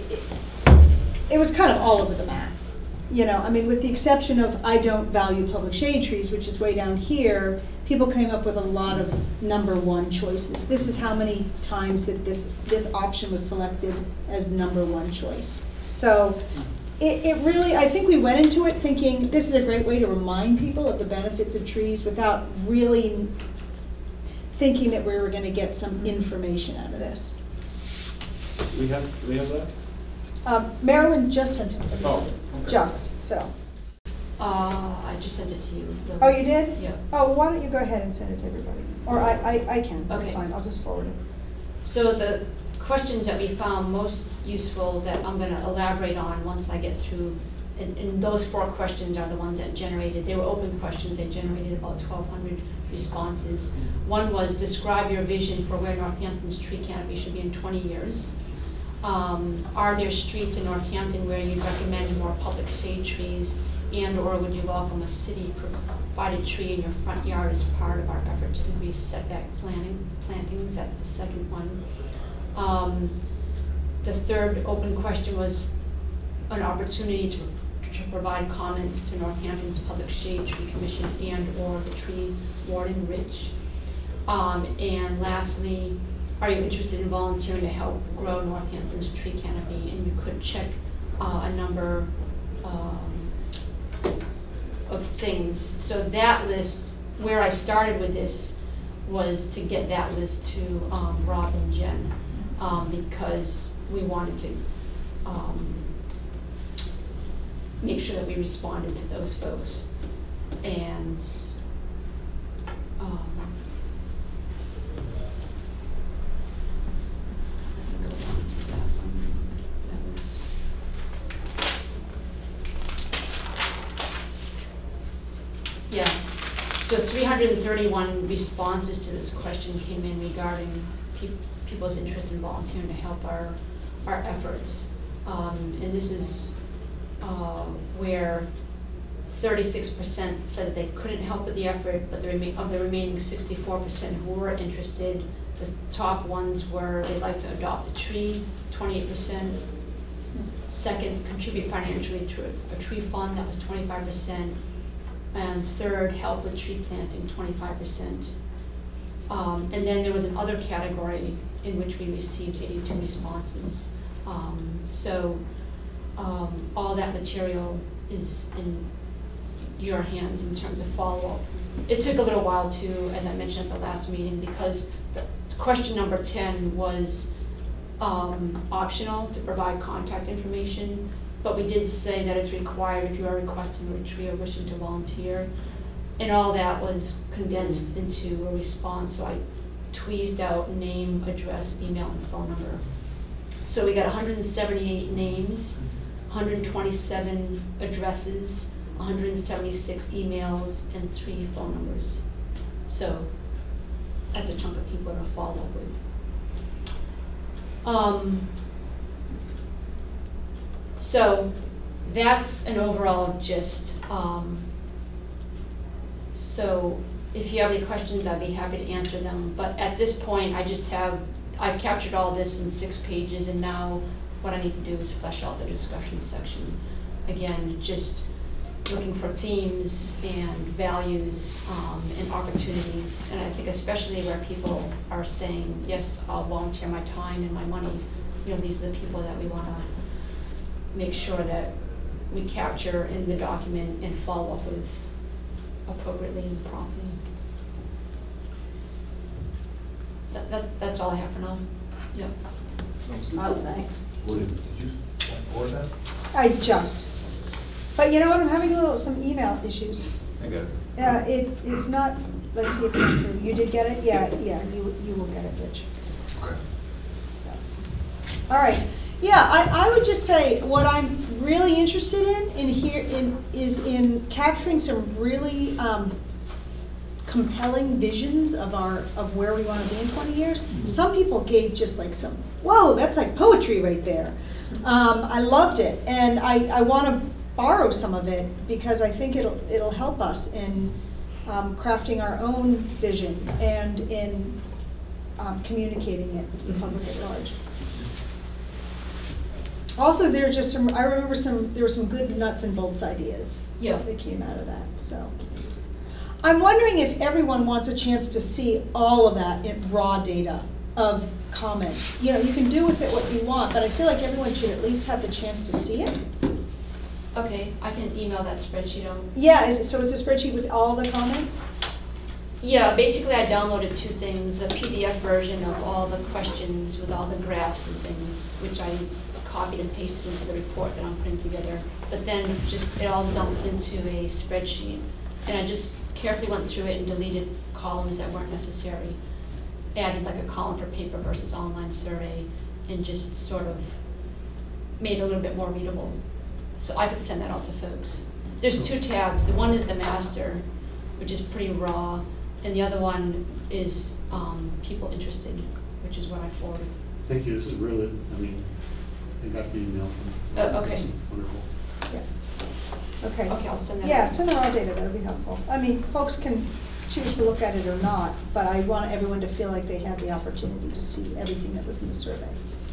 it was kind of all over the map. I mean, with the exception of I don't value public shade trees, which is way down here, people came up with a lot of number 1 choices. This is how many times that this option was selected as number 1 choice. So it really, I think we went into it thinking this is a great way to remind people of the benefits of trees without really thinking that we were going to get some information out of this. Do we have that? Marilyn just sent it. Oh, okay. Just, so. I just sent it to you. Lily. Oh, you did? Yeah. Oh, why don't you go ahead and send it to everybody? Or I can, that's Okay. fine, I'll just forward it. So the questions that we found most useful that I'm going to elaborate on once I get through, and those 4 questions are the ones that generated, they were open questions, they generated about 1,200 responses. One was, describe your vision for where Northampton's tree canopy should be in 20 years. Are there streets in Northampton where you'd recommend more public shade trees, and/or would you welcome a city-provided tree in your front yard as part of our effort to increase setback plantings? That's the second one. The third open question was an opportunity to provide comments to Northampton's Public Shade Tree Commission and/or the tree warden, Rich. And lastly, are you interested in volunteering to help grow Northampton's tree canopy? And you could check a number of things. So that list, where I started with this was to get that list to Rob and Jen, because we wanted to make sure that we responded to those folks. And go on to that one. That was, yeah, so 331 responses to this question came in regarding people's interest in volunteering to help our efforts. And this is where 36% said that they couldn't help with the effort, but of the remaining 64% who were interested, the top ones were they'd like to adopt a tree, 28%. Second, contribute financially to a tree fund, that was 25%. And third, help with tree planting, 25%. And then there was another category in which we received 82 responses. All that material is in your hands in terms of follow-up. It took a little while to, as I mentioned at the last meeting, because the question number 10 was optional to provide contact information, but we did say that it's required if you are requesting a retreat or wishing to volunteer. And all that was condensed into a response, so I tweezed out name, address, email, and phone number. So we got 178 names, 127 addresses, 176 emails, and 3 phone numbers. So that's a chunk of people to follow up with. So that's an overall gist. So if you have any questions, I'd be happy to answer them. But at this point, I've captured all this in 6 pages, and now what I need to do is flesh out the discussion section. Again, just looking for themes and values and opportunities. And I think especially where people are saying, yes, I'll volunteer my time and my money, these are the people that we want to make sure that we capture in the document and follow up with appropriately and promptly. So that's all I have for now. Yeah. Oh, thanks. Did you forward that? I just. But I'm having some email issues. I got it. It's not, let's see if it's true. You did get it? Yeah, you will get it, Rich. Okay. All right. Yeah, I would just say what I'm really interested is in capturing some really compelling visions of where we want to be in 20 years. Mm-hmm. Some people gave just like some, whoa, that's like poetry right there. I loved it, and I want to borrow some of it because I think it'll help us in crafting our own vision and in communicating it to the public at large. Also, there were some good nuts and bolts ideas that came out of that. So, I'm wondering if everyone wants a chance to see all of that in raw data of comments. You can do with it what you want, but I feel like everyone should at least have the chance to see it. Okay, I can email that spreadsheet out. Yeah, so it's a spreadsheet with all the comments? Yeah, basically I downloaded 2 things, a PDF version of all the questions with all the graphs and things, which I copied and pasted into the report that I'm putting together. But then it all dumped into a spreadsheet. And I just carefully went through it and deleted columns that weren't necessary. Added like a column for paper versus online survey, and just sort of made it a little bit more readable. So I could send that out to folks. There's 2 tabs. The one is the master, which is pretty raw, and the other one is people interested, which is what I forwarded. Thank you. This is really, I got the email. Okay. Wonderful. Yeah. Okay. Okay, I'll send that. Yeah, send the raw data. That would be helpful. Folks can choose to look at it or not, but I want everyone to feel like they have the opportunity to see everything that was in the survey.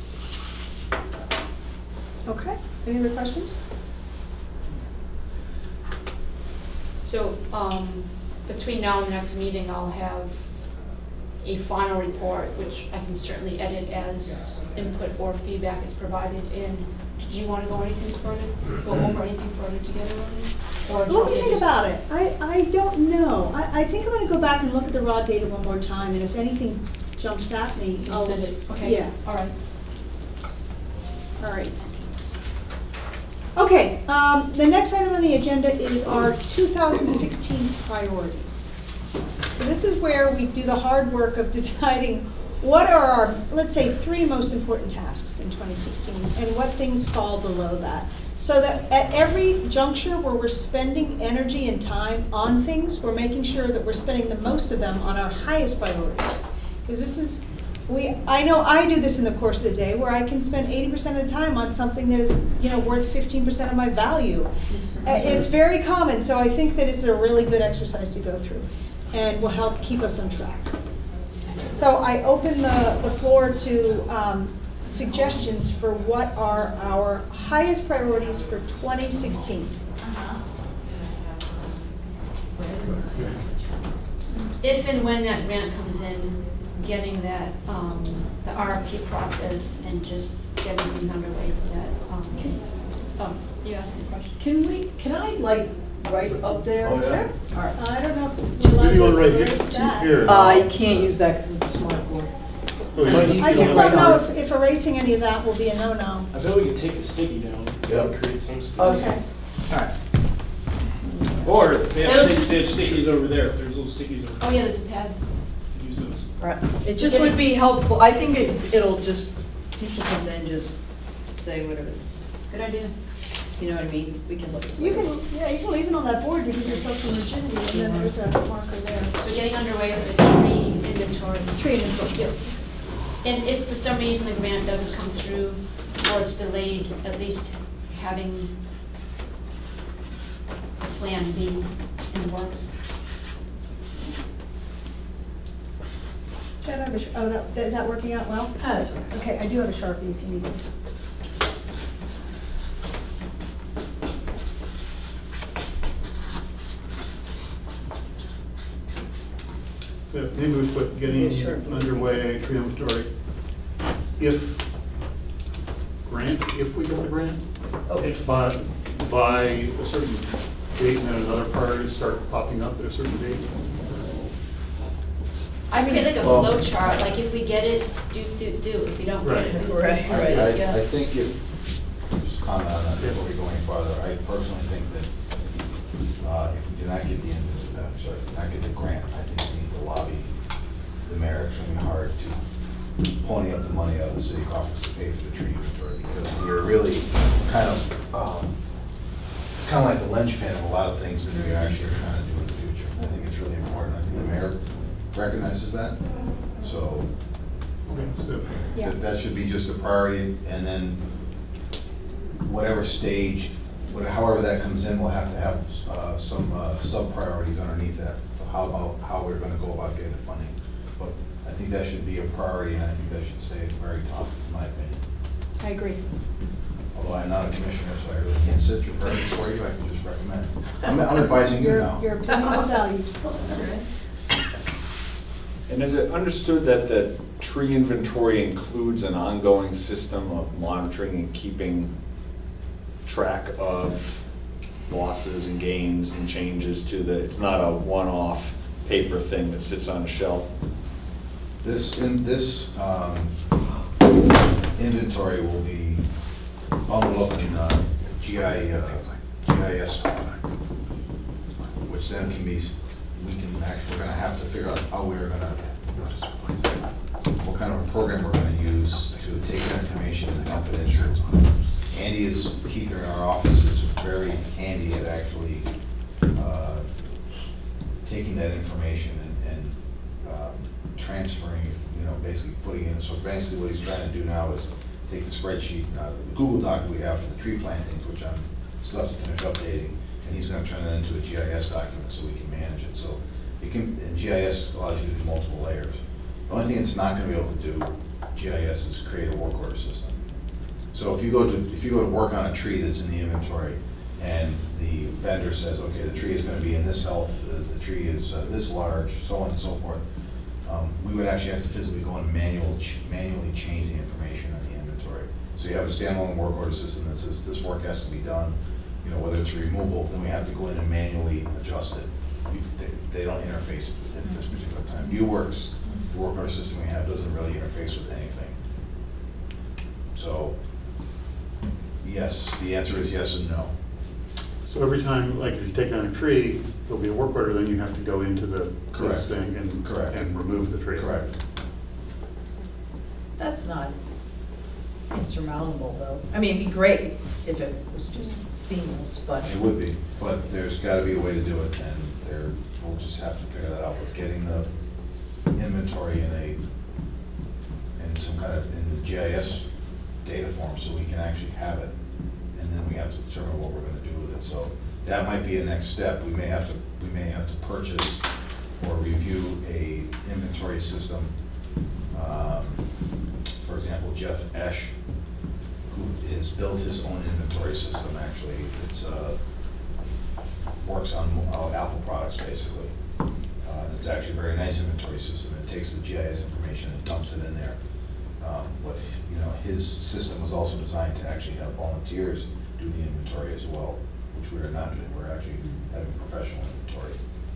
Okay. Any other questions? So between now and the next meeting, I'll have a final report, which I can certainly edit as input or feedback is provided. And do you want to go over anything further together on it? Or do you Let want me to think just- about it. I don't know. I think I'm gonna go back and look at the raw data one more time, and if anything jumps at me, You'll I'll. send it, okay? Yeah, All right. all right. Okay, the next item on the agenda is our 2016 priorities. So this is where we do the hard work of deciding what are our, let's say, 3 most important tasks in 2016, and what things fall below that. So that at every juncture where we're spending energy and time on things, we're making sure that we're spending the most of them on our highest priorities. Because this is, I know I do this in the course of the day, where I can spend 80% of the time on something that is, worth 15% of my value. It's very common, so I think that it's a really good exercise to go through, and will help keep us on track. So I open the floor to suggestions for what are our highest priorities for 2016. If and when that grant comes in, getting that, the RFP process and just getting things underway for that. You asked me a question? Can I like write up there? Oh, yeah. All right. I don't know if Just we'll if you want to let write you here, erase that. here. I can't use that because it's a smart board. Oh, you- But you I can just write don't know on it. if erasing any of that will be a no-no. I bet we could take the sticky down Yeah. and create some space. Okay. All right. Or they It'll have just- stickies over there. There's little stickies over Oh, there. yeah, there's a pad. Use those. Right. It just would be helpful. I think it'll just, people can then just say whatever, Good idea. you know what I mean? We can look at You some. can, you can leave it on that board to give yourself some rigidity, and then there's a marker there. So getting underway with the tree inventory. Tree inventory. Yep. And if for some reason the grant doesn't come through or it's delayed, at least having a plan B in the works. Chad, I have a oh, no, is that working out well? Oh, that's okay. Okay, I do have a Sharpie if you need it. So maybe we put getting Yeah, sure. underway, tree inventory. If we get the grant, Okay. by a certain date, and then another priority start popping up at a certain date. I mean, like a Well- flow chart, like if we get it, do. If we don't get it, do. Right, right. Yeah. I think if, just comment on that before we go any farther, I personally think that if we do not get the grant, I think we need to lobby the mayor extremely hard to pony up the money out of the city coffers to pay for the tree inventory, because we're really kind of, it's kind of like the linchpin of a lot of things that we actually are trying to do in the future. I think it's really important. I think the mayor recognizes that, so Okay, so Yeah. that should be just a priority, and then whatever stage, however that comes in, we'll have to have some sub-priorities underneath that, of how we're gonna go about getting the funding. But I think that should be a priority, and I think that should stay at the very top, in my opinion. I agree. Although I'm not a commissioner, so I really can't sit your priorities for you, I can just recommend. I'm advising you now. Your opinion is valued. And is it understood that the tree inventory includes an ongoing system of monitoring and keeping track of losses and gains and changes to it's not a one-off paper thing that sits on a shelf? This inventory will be bundled up in GIS, which then can be, we're gonna have to figure out how we're gonna, what kind of a program we're gonna use to take that information and dump it into. Andy Keith in our office is very handy at actually taking that information and transferring it, basically putting it in. So basically what he's trying to do now is take the spreadsheet, the Google Doc that we have for the tree plantings, which I'm still have to finish updating, and he's gonna turn that into a GIS document so we can manage it. So and GIS allows you to do multiple layers. The only thing it's not gonna be able to do, GIS, is create a work order system. So if you go to work on a tree that's in the inventory, and the vendor says, okay, the tree is going to be in this health, the tree is this large, so on and so forth, we would actually have to physically go and manually change the information on the inventory. So you have a standalone work order system that says this work has to be done, you know, whether it's removal, then we have to go in and manually adjust it. They don't interface at this particular time. UWorks, the work order system we have, doesn't really interface with anything. So, yes, the answer is yes and no. So every time, like if you take down a tree, there'll be a work order, then you have to go into this Correct. thing and, Correct. and remove the tree. Correct. That's not insurmountable, though. I mean, it'd be great if it was just seamless, but. It would be, but there's gotta be a way to do it, and we'll just have to figure that out. But getting the inventory in some kind of, in the GIS data form, so we can actually have it, and then we have to determine what we're gonna do with it. So that might be a next step. We may have to purchase or review a inventory system. For example, Jeff Esch, who has built his own inventory system, actually. It's works on Apple products, basically. It's actually a very nice inventory system. It takes the GIS information and dumps it in there. But you know, his system was also designed to actually have volunteers do the inventory as well, which we are not doing. We're actually having professional inventory.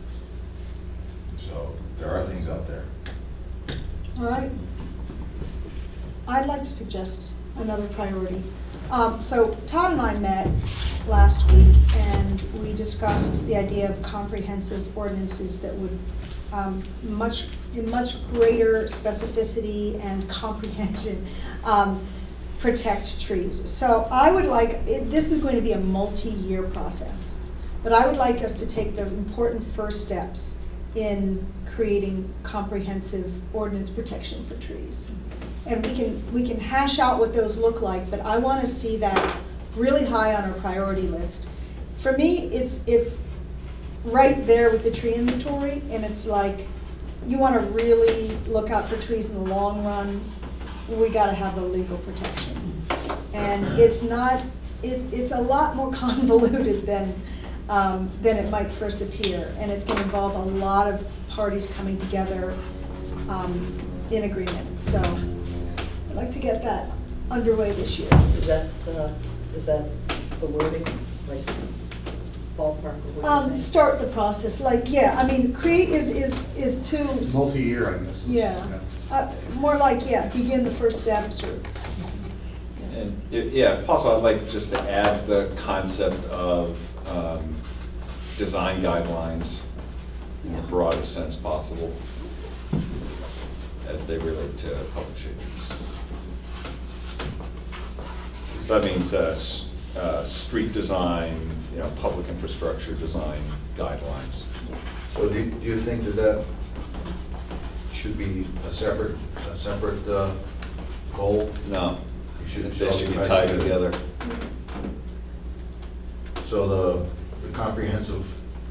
So there are things out there. All right. I'd like to suggest another priority. So Todd and I met last week, and we discussed the idea of comprehensive ordinances that would in much greater specificity and comprehension protect trees. So I would like, this is going to be a multi-year process, but I would like us to take the important first steps in creating comprehensive ordinance protection for trees. And we can hash out what those look like, but I want to see that really high on our priority list. For me, it's right there with the tree inventory, and it's like, you want to really look out for trees in the long run, we got to have the legal protection. And it's not, it's a lot more convoluted than it might first appear, and it's going to involve a lot of parties coming together in agreement. So I'd like to get that underway this year. Is that the wording, like ballpark of what you're saying? Start the process, like, yeah, I mean, create is too, Multi-year, I guess. yeah. More like, yeah, begin the first steps or. And yeah, if possible, I'd like just to add the concept of design guidelines in the broadest sense possible as they relate to public shade trees. So that means street design, you know, public infrastructure design guidelines. So do you think that should be a separate goal? No, You they should be tied together. So the comprehensive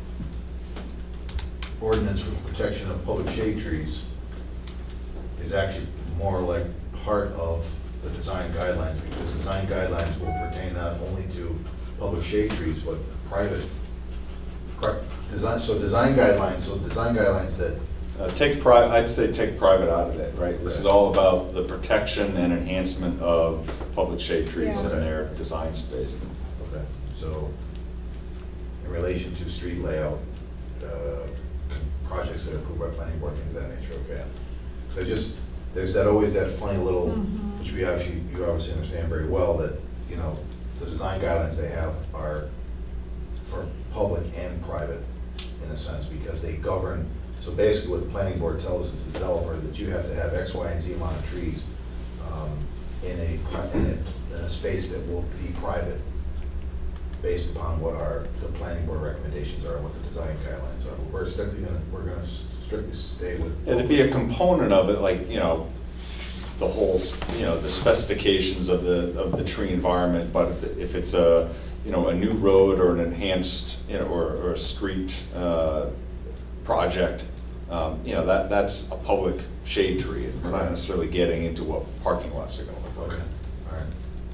ordinance for the protection of public shade trees is actually more like part of the design guidelines, because design guidelines will pertain not only to public shade trees, but private design. So design guidelines that I'd say take private out of it, right? This is all about the protection and enhancement of public shade trees Yeah. in their design space. Okay, so in relation to street layout, projects that are approved by planning board, things of that nature, okay? Because there's always that funny little, which you obviously understand very well, that, you know, the design guidelines they have are for public and private, in a sense, because they govern. So basically what the planning board tells us as the developer, that you have to have X, Y, and Z amount of trees in a space that will be private, based upon what the planning board recommendations are and what the design guidelines are. We're gonna strictly stay with. And it'd be a component of it, like, you know, the whole, you know, the specifications of the tree environment, but if it's a, you know, a new road or an enhanced, you know, or a street project, you know, that's a public shade tree. We're not necessarily getting into what parking lots are gonna look like. Okay, all right.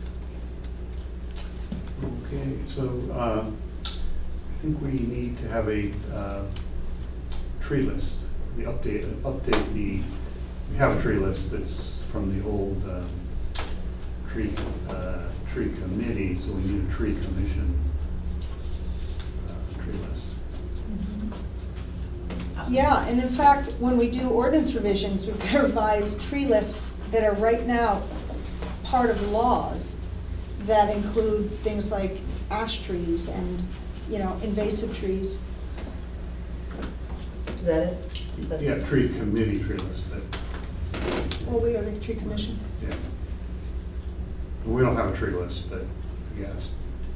Okay, so I think we need to have a tree list. we have a tree list that's from the old tree committee, so we need a tree commission tree list. Yeah, and in fact, when we do ordinance revisions, we've got to revise tree lists that are right now part of laws that include things like ash trees and, you know, invasive trees. Is that it? That's- Yeah, tree committee tree list, but, Well, we are the tree commission. yeah. We don't have a tree list, but I guess.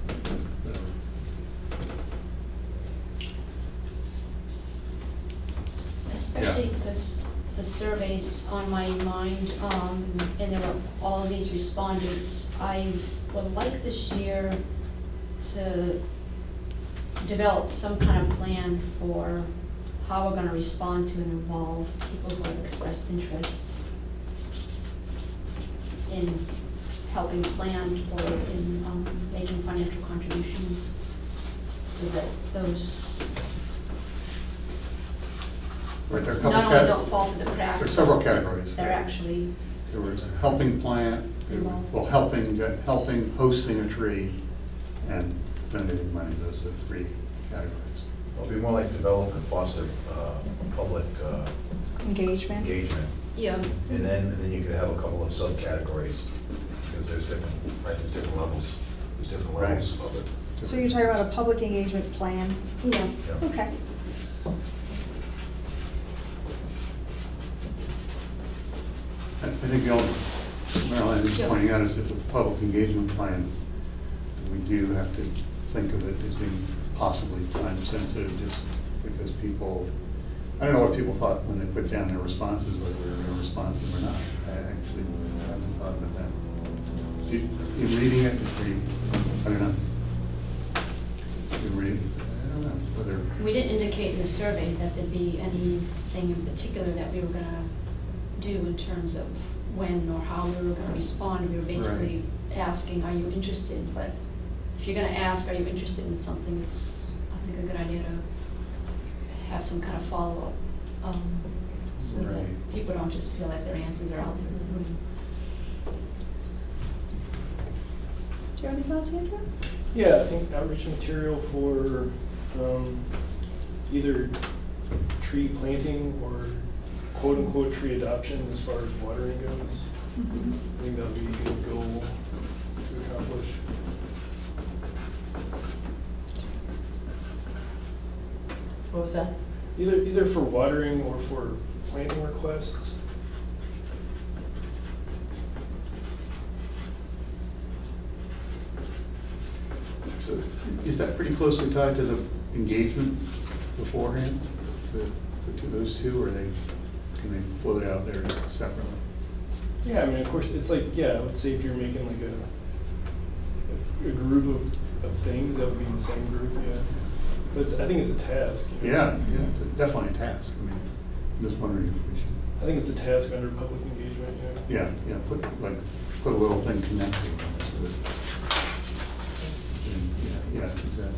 Especially because the survey's on my mind, and there were all these respondents. I would like this year to develop some kind of plan for how we're gonna respond to and involve people who have expressed interest in helping plan or in making financial contributions, so that those Right, there are a couple not only don't fall through the cracks. There are several categories. They're actually There was helping plant, well, helping, hosting a tree, and donating money. Those are the three categories. It'll be more like develop and foster public Engagement. engagement. Yeah. And then you could have a couple of subcategories, because there's different, right, there's different levels of it. So you're talking about a public engagement plan? Yeah. Yeah. Okay. I think the only, Marilyn is Yeah. pointing out is that the public engagement plan, we do have to think of it as being possibly time sensitive, just because people, I don't know what people thought when they put down their responses, whether we were going to respond to them or not. I actually haven't thought about that. In reading it, I don't know. In reading, I don't know whether. We didn't indicate in the survey that there'd be anything in particular that we were gonna do in terms of when or how we were gonna respond. We were basically asking, are you interested? But if you're gonna ask, are you interested in something, it's, I think, a good idea to have some kind of follow-up, so that Right. people don't just feel like their answers are out there. Do you have any thoughts, Andrew? Yeah, I think outreach material for either tree planting or quote-unquote tree adoption as far as watering goes. I think that would be a good goal to accomplish. What was that? Either for watering or for planting requests. So is that pretty closely tied to the engagement beforehand, those two, or can they float out there separately? Yeah, I mean, of course, it's like, yeah, I would say if you're making like a group of things, that would be in the same group, yeah. But I think it's a task. You know? Yeah, it's definitely a task. I mean, I'm just wondering if we should. I think it's a task under public engagement, you know. Yeah, put a little thing connected. So that- Yeah, exactly.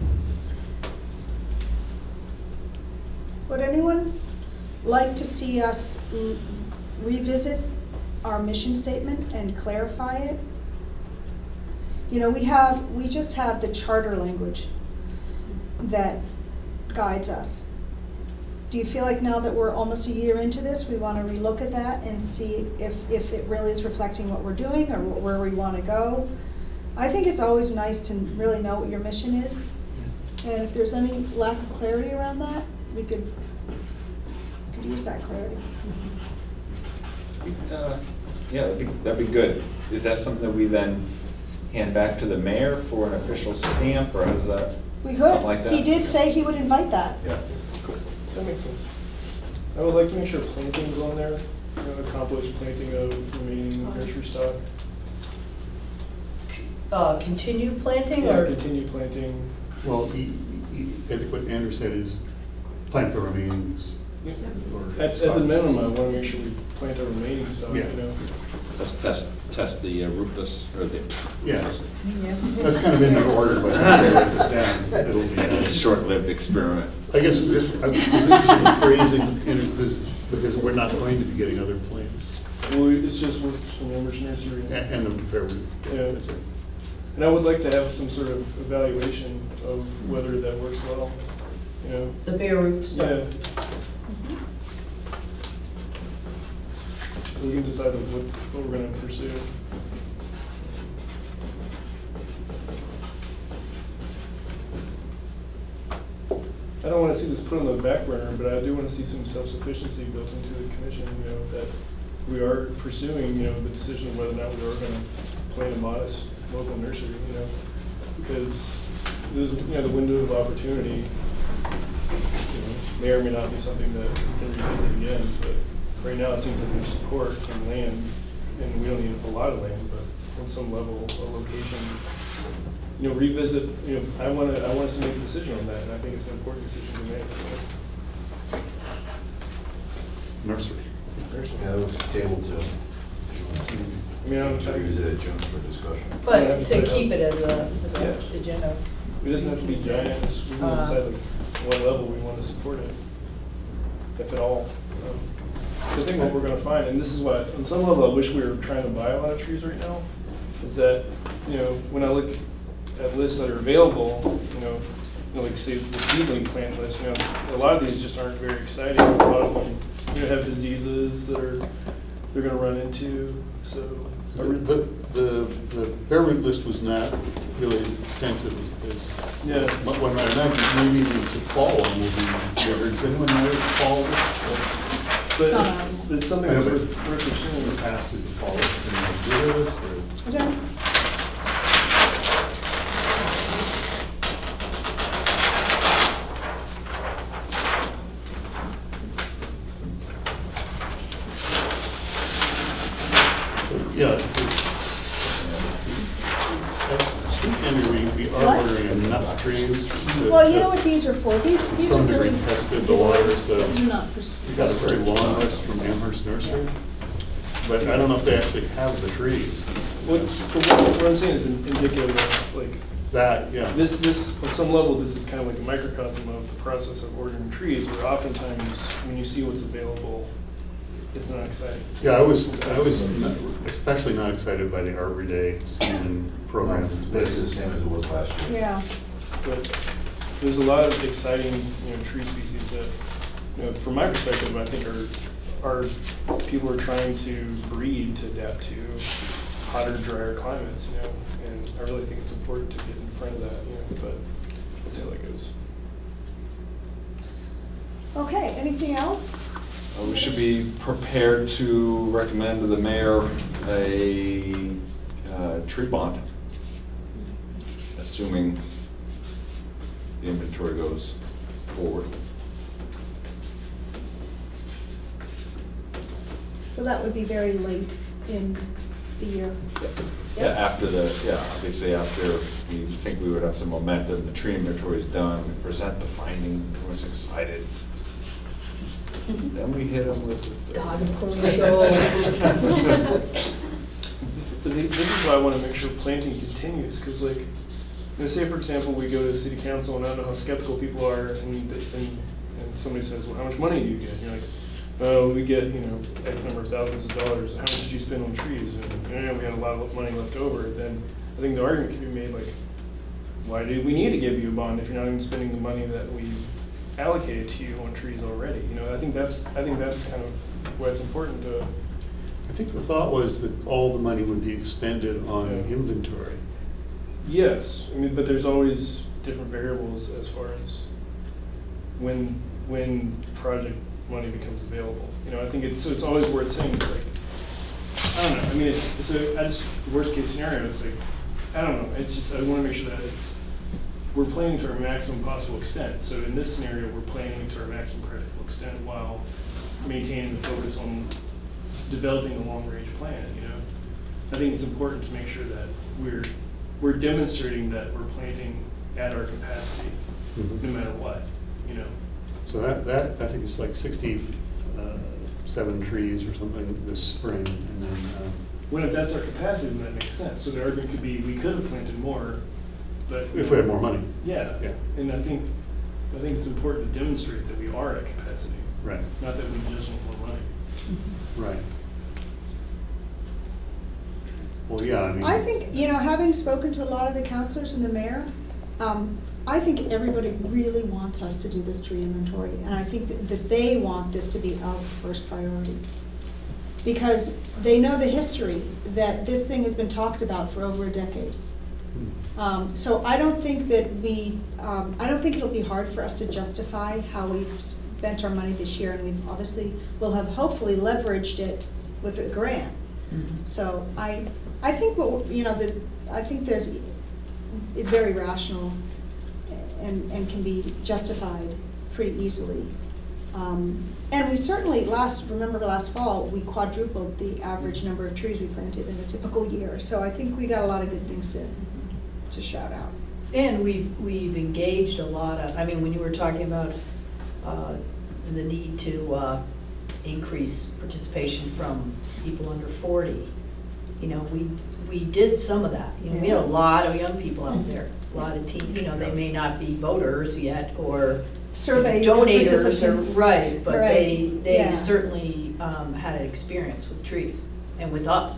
Would anyone like to see us revisit our mission statement and clarify it? You know, we just have the charter language that guides us. Do you feel like now that we're almost a year into this, we want to relook at that and see if it really is reflecting what we're doing or where we want to go? I think it's always nice to really know what your mission is. And if there's any lack of clarity around that, we could use that clarity. Yeah, that'd be good. Is that something that we then hand back to the mayor for an official stamp, or how does that? We Something could. like that? He did say he would invite that. Yeah. That makes sense. I would like to make sure planting is on there, you know, accomplish planting of remaining nursery stock. Continue planting Yeah, or? continue planting. Well, I think what Andrew said is plant the remaining At the minimum, I want to make sure we plant our remaining stuff, Yeah. you know. Let's test the rootless, or the. Yeah, that's kind of in the order, but if they write this down, it'll be. Short-lived experiment. I guess I'm interested phrasing in it because we're not going to be getting other plans. Well, it's just with some Amherst Nursery. And the fair, Yeah. that's it. And I would like to have some sort of evaluation of whether that works well, you know. The bare root Yeah. stuff. We can decide what we're gonna pursue. I don't wanna see this put on the back burner, but I do wanna see some self-sufficiency built into the commission, you know, that we are pursuing, you know, the decision of whether or not we are gonna plant a modest local nursery, you know, because there's, you know, the window of opportunity, you know, may or may not be something that we can revisit again, but right now it seems like there's support from land, and we don't need a lot of land, but on some level, a location, you know, revisit, you know, I want us to make a decision on that, and I think it's an important decision to make. Nursery. Yeah, it was tabled to I mean, I'm to trying revisit it June for discussion. But to keep it as an Yeah. agenda. It doesn't have to be giant, just we can decide like what level we want to support it, if at all. I think what we're gonna find, and this is what, on some level, I wish we were trying to buy a lot of trees right now, is that, you know, when I look at lists that are available, you know, like say the seedling plant list, you know, a lot of these just aren't very exciting. A lot of them, you know, have diseases that they're gonna run into, so. The bare root list was not really extensive. Yeah. But what I imagine maybe the fall one will be better. Does anyone know the fall list? But it's something I know, that's but worth in pursuing. the past, is the fall list been good or? Okay. Yeah. We are What? ordering enough trees. Well, you know what these are for? These To are some really. degree tested the waters. These are not for. We got a very long list from Amherst Nursery, but I don't know if they actually have the trees. What I'm saying is indicative of like, That, yeah. this, on some level, this is kind of like a microcosm of the process of ordering trees, where oftentimes, when you see what's available, it's not exciting. Yeah, I was especially not excited by the Arbor Day season program. It's basically the same as it was last year. Yeah. But there's a lot of exciting, you know, tree species that, you know, from my perspective, I think are people are trying to breed to adapt to hotter, drier climates, you know, and I really think it's important to get in front of that, you know, but we'll see how that goes. Okay, anything else? We should be prepared to recommend to the mayor a tree bond, assuming the inventory goes forward. So that would be very late in the year. Yeah, obviously after we think we would have some momentum, the tree inventory is done, we present the findings, everyone's excited. Then we hit them with the. Dog and pony show. But this is why I want to make sure planting continues, because like, let's say for example, we go to the city council and I don't know how skeptical people are, and somebody says, well, how much money do you get? And you're like, oh, we get, you know, X number of thousands of dollars. How much did you spend on trees? And you know, we had a lot of money left over. Then I think the argument can be made like, why do we need to give you a bond if you're not even spending the money that we allocated to you on trees already? You know, I think that's kind of why it's important to. I think the thought was that all the money would be expended on Yeah. inventory. Yes, I mean, but there's always different variables as far as when project money becomes available. You know, I think it's always worth saying, it's like, I don't know, I mean, worst case scenario, it's like, I don't know, it's just, I want to make sure that we're planning to our maximum possible extent. So in this scenario, we're planning to our maximum practical extent while maintaining the focus on developing a long-range plan, you know. I think it's important to make sure that we're demonstrating that we're planting at our capacity, no matter what, you know. So that, I think it's like 67 trees or something this spring, and then, When if that's our capacity, then that makes sense. So the argument could be, we could have planted more, but. if we had more money. Yeah. Yeah. And I think it's important to demonstrate that we are at capacity, Right, not that we just want more money. right. Well, yeah, I mean. I think, having spoken to a lot of the counselors and the mayor, I think everybody really wants us to do this tree inventory. And I think that they want this to be our first priority. Because they know the history, that this thing has been talked about for over a decade. So I don't think that I don't think it'll be hard for us to justify how we've spent our money this year. And we've obviously, will have hopefully leveraged it with a grant. So I think I think it's very rational and can be justified pretty easily. And we certainly remember last fall, we quadrupled the average number of trees we planted in a typical year. So I think we got a lot of good things to shout out. And we've engaged a lot of, I mean, when you were talking about the need to increase participation from people under 40, we did some of that. We had a lot of young people out there, a lot of teens, they may not be voters yet or Survey donators, participants. right, but Right. they Yeah. certainly had an experience with trees and with us,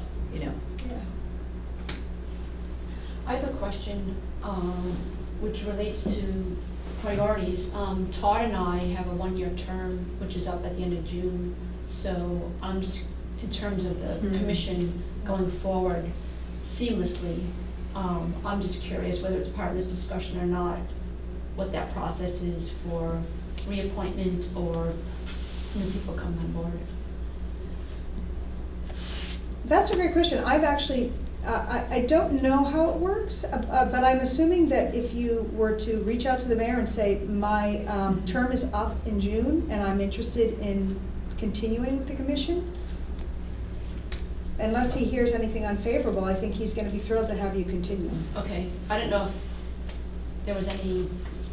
I have a question, which relates to priorities. Todd and I have a one-year term, which is up at the end of June. So I'm just, in terms of the commission going forward seamlessly, I'm just curious whether it's part of this discussion or not, what that process is for reappointment or new people coming on board. That's a great question. I've actually, I don't know how it works, but I'm assuming that if you were to reach out to the mayor and say, my term is up in June and I'm interested in continuing with the commission, unless he hears anything unfavorable, I think he's going to be thrilled to have you continue. Okay, I didn't know if there was any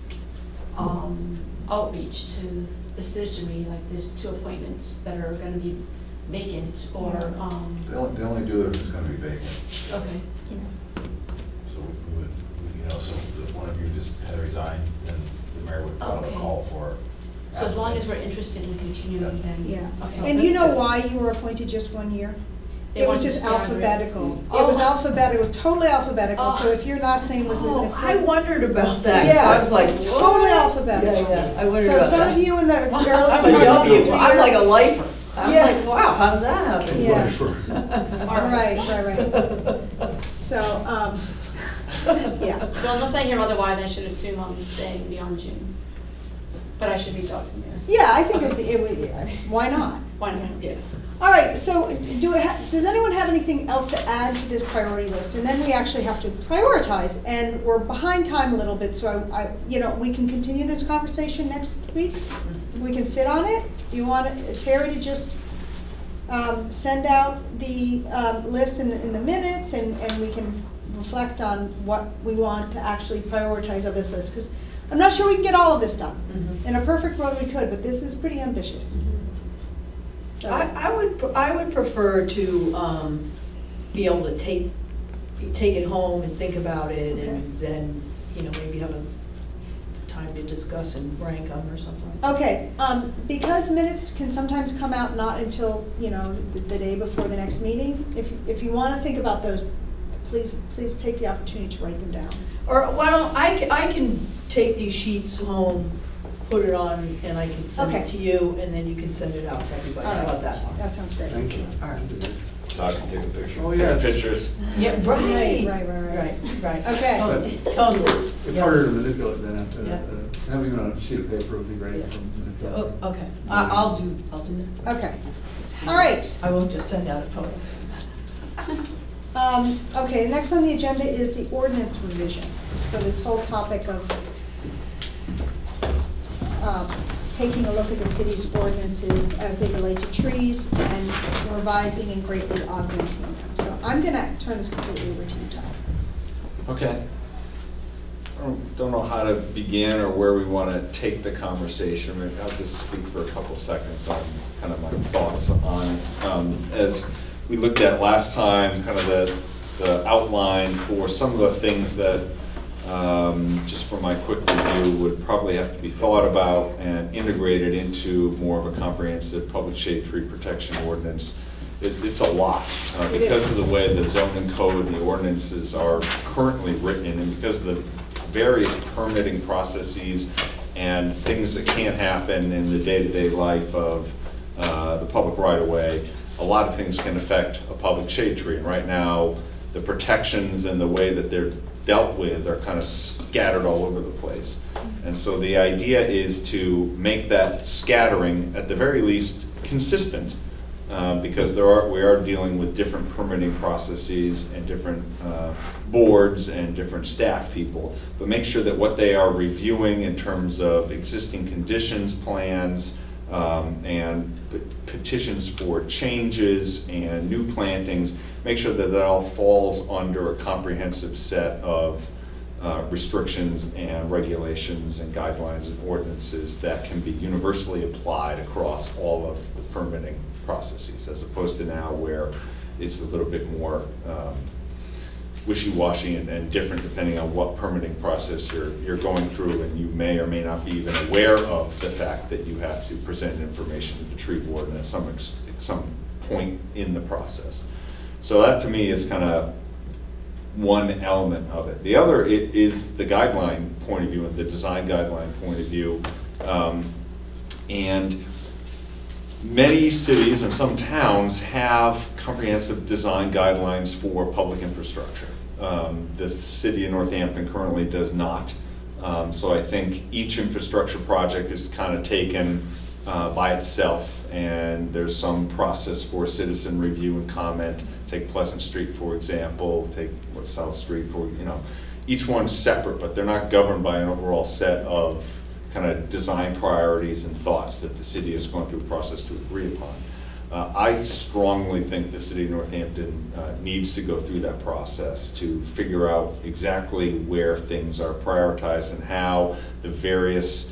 outreach to the citizenry, like there's 2 appointments that are going to be vacant or. They only do it if it's gonna be vacant. Okay. So we would, so if one of you just had to resign, then the mayor would put out a Okay. call for. So as long as we're applicants. interested in continuing, then. Yeah. Okay. And you that's know good. why you were appointed just 1 year? They It was wanted to just stagger it. alphabetical. It Oh. was alphabetical, it was totally alphabetical, so Oh. if your last name was in the Oh, I first. wondered about that. Yeah, I was like, totally what? alphabetical. Yeah, I wondered So about some that. of you in the girls. I'm who a are about W, 3 I'm like a years- lifer. I'm Yeah. like, wow, how did that happen? Yeah. For- Right. So, yeah. So unless I hear otherwise, I should assume I'm staying beyond June. But I should reach out from there. Yeah, I think it would, why not? Why not? Yeah. All right, so does anyone have anything else to add to this priority list? And then we actually have to prioritize, and we're behind time a little bit, so we can continue this conversation next week. We can sit on it. Do you want Terry to just send out the list in the minutes, and we can reflect on what we want to actually prioritize of this list? Because I'm not sure we can get all of this done. In a perfect world, we could, but this is pretty ambitious. So. I would prefer to be able to take it home and think about it, and then maybe have a time to discuss and rank them or something. Okay, because minutes can sometimes come out not until the day before the next meeting. If you want to think about those, please take the opportunity to write them down. Or why don't I can take these sheets home, put it on, and I can send it Okay. to you, and then you can send it out to everybody. How about that? That sounds great. Thank you. All right. Todd can take a picture. Oh, yeah. Pictures. Yeah, right. Right. Okay. Totally. It's harder to manipulate than after Yeah. having a sheet of paper would be great. Yeah. to Oh, manipulate. okay. I'll do that. Okay. All right. I won't just send out a photo. Okay, next on the agenda is the ordinance revision. So this whole topic of taking a look at the city's ordinances as they relate to trees and revising and greatly augmenting them. So I'm going to turn this completely over to you, Todd. Okay. don't know how to begin or where we want to take the conversation. I mean, I'll just speak for a couple seconds on kind of my thoughts on it. As we looked at last time, kind of the outline for some of the things that, just from my quick review, would probably have to be thought about and integrated into more of a comprehensive public shade tree protection ordinance. It's a lot because of the way the zoning code and the ordinances are currently written, and because of the various permitting processes and things that can't happen in the day-to-day life of the public right-of-way. A lot of things can affect a public shade tree, and right now the protections and the way that they're dealt with are kind of scattered all over the place. And so the idea is to make that scattering at the very least consistent, because we are dealing with different permitting processes and different boards and different staff people, but make sure that what they are reviewing in terms of existing conditions, plans, and petitions for changes and new plantings, make sure that that all falls under a comprehensive set of restrictions and regulations and guidelines and ordinances that can be universally applied across all of the permitting processes, as opposed to now where it's a little bit more wishy-washy and different depending on what permitting process you're going through, and you may or may not be even aware of the fact that you have to present information to the tree warden at some point in the process. So that to me is kind of one element of it. The other is the guideline point of view and the design guideline point of view. And many cities and some towns have comprehensive design guidelines for public infrastructure. The city of Northampton currently does not. So I think each infrastructure project is kind of taken by itself, and there's some process for citizen review and comment. Take Pleasant Street, for example, take South Street, for, each one's separate, but they're not governed by an overall set of kind of design priorities and thoughts that the city is going through a process to agree upon. I strongly think the city of Northampton needs to go through that process to figure out exactly where things are prioritized and how the various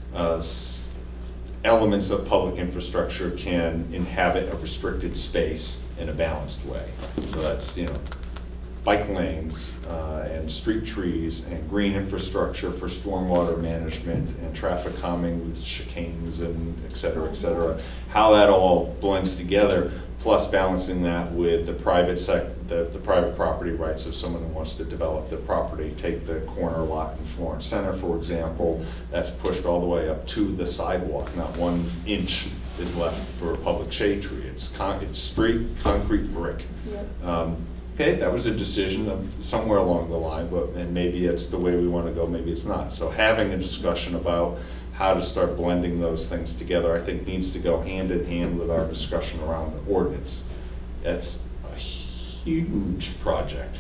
elements of public infrastructure can inhabit a restricted space in a balanced way. So that's, bike lanes and street trees and green infrastructure for stormwater management and traffic calming with chicanes and et cetera, how that all blends together, plus balancing that with the the private property rights of someone who wants to develop the property. Take the corner lot in Florence Center, for example, that's pushed all the way up to the sidewalk. Not 1 inch is left for a public shade tree. It's straight concrete brick. Yep. Okay, that was a decision of somewhere along the line, and maybe it's the way we want to go, maybe it's not. So having a discussion about how to start blending those things together, I think needs to go hand in hand with our discussion around the ordinance. That's a huge project.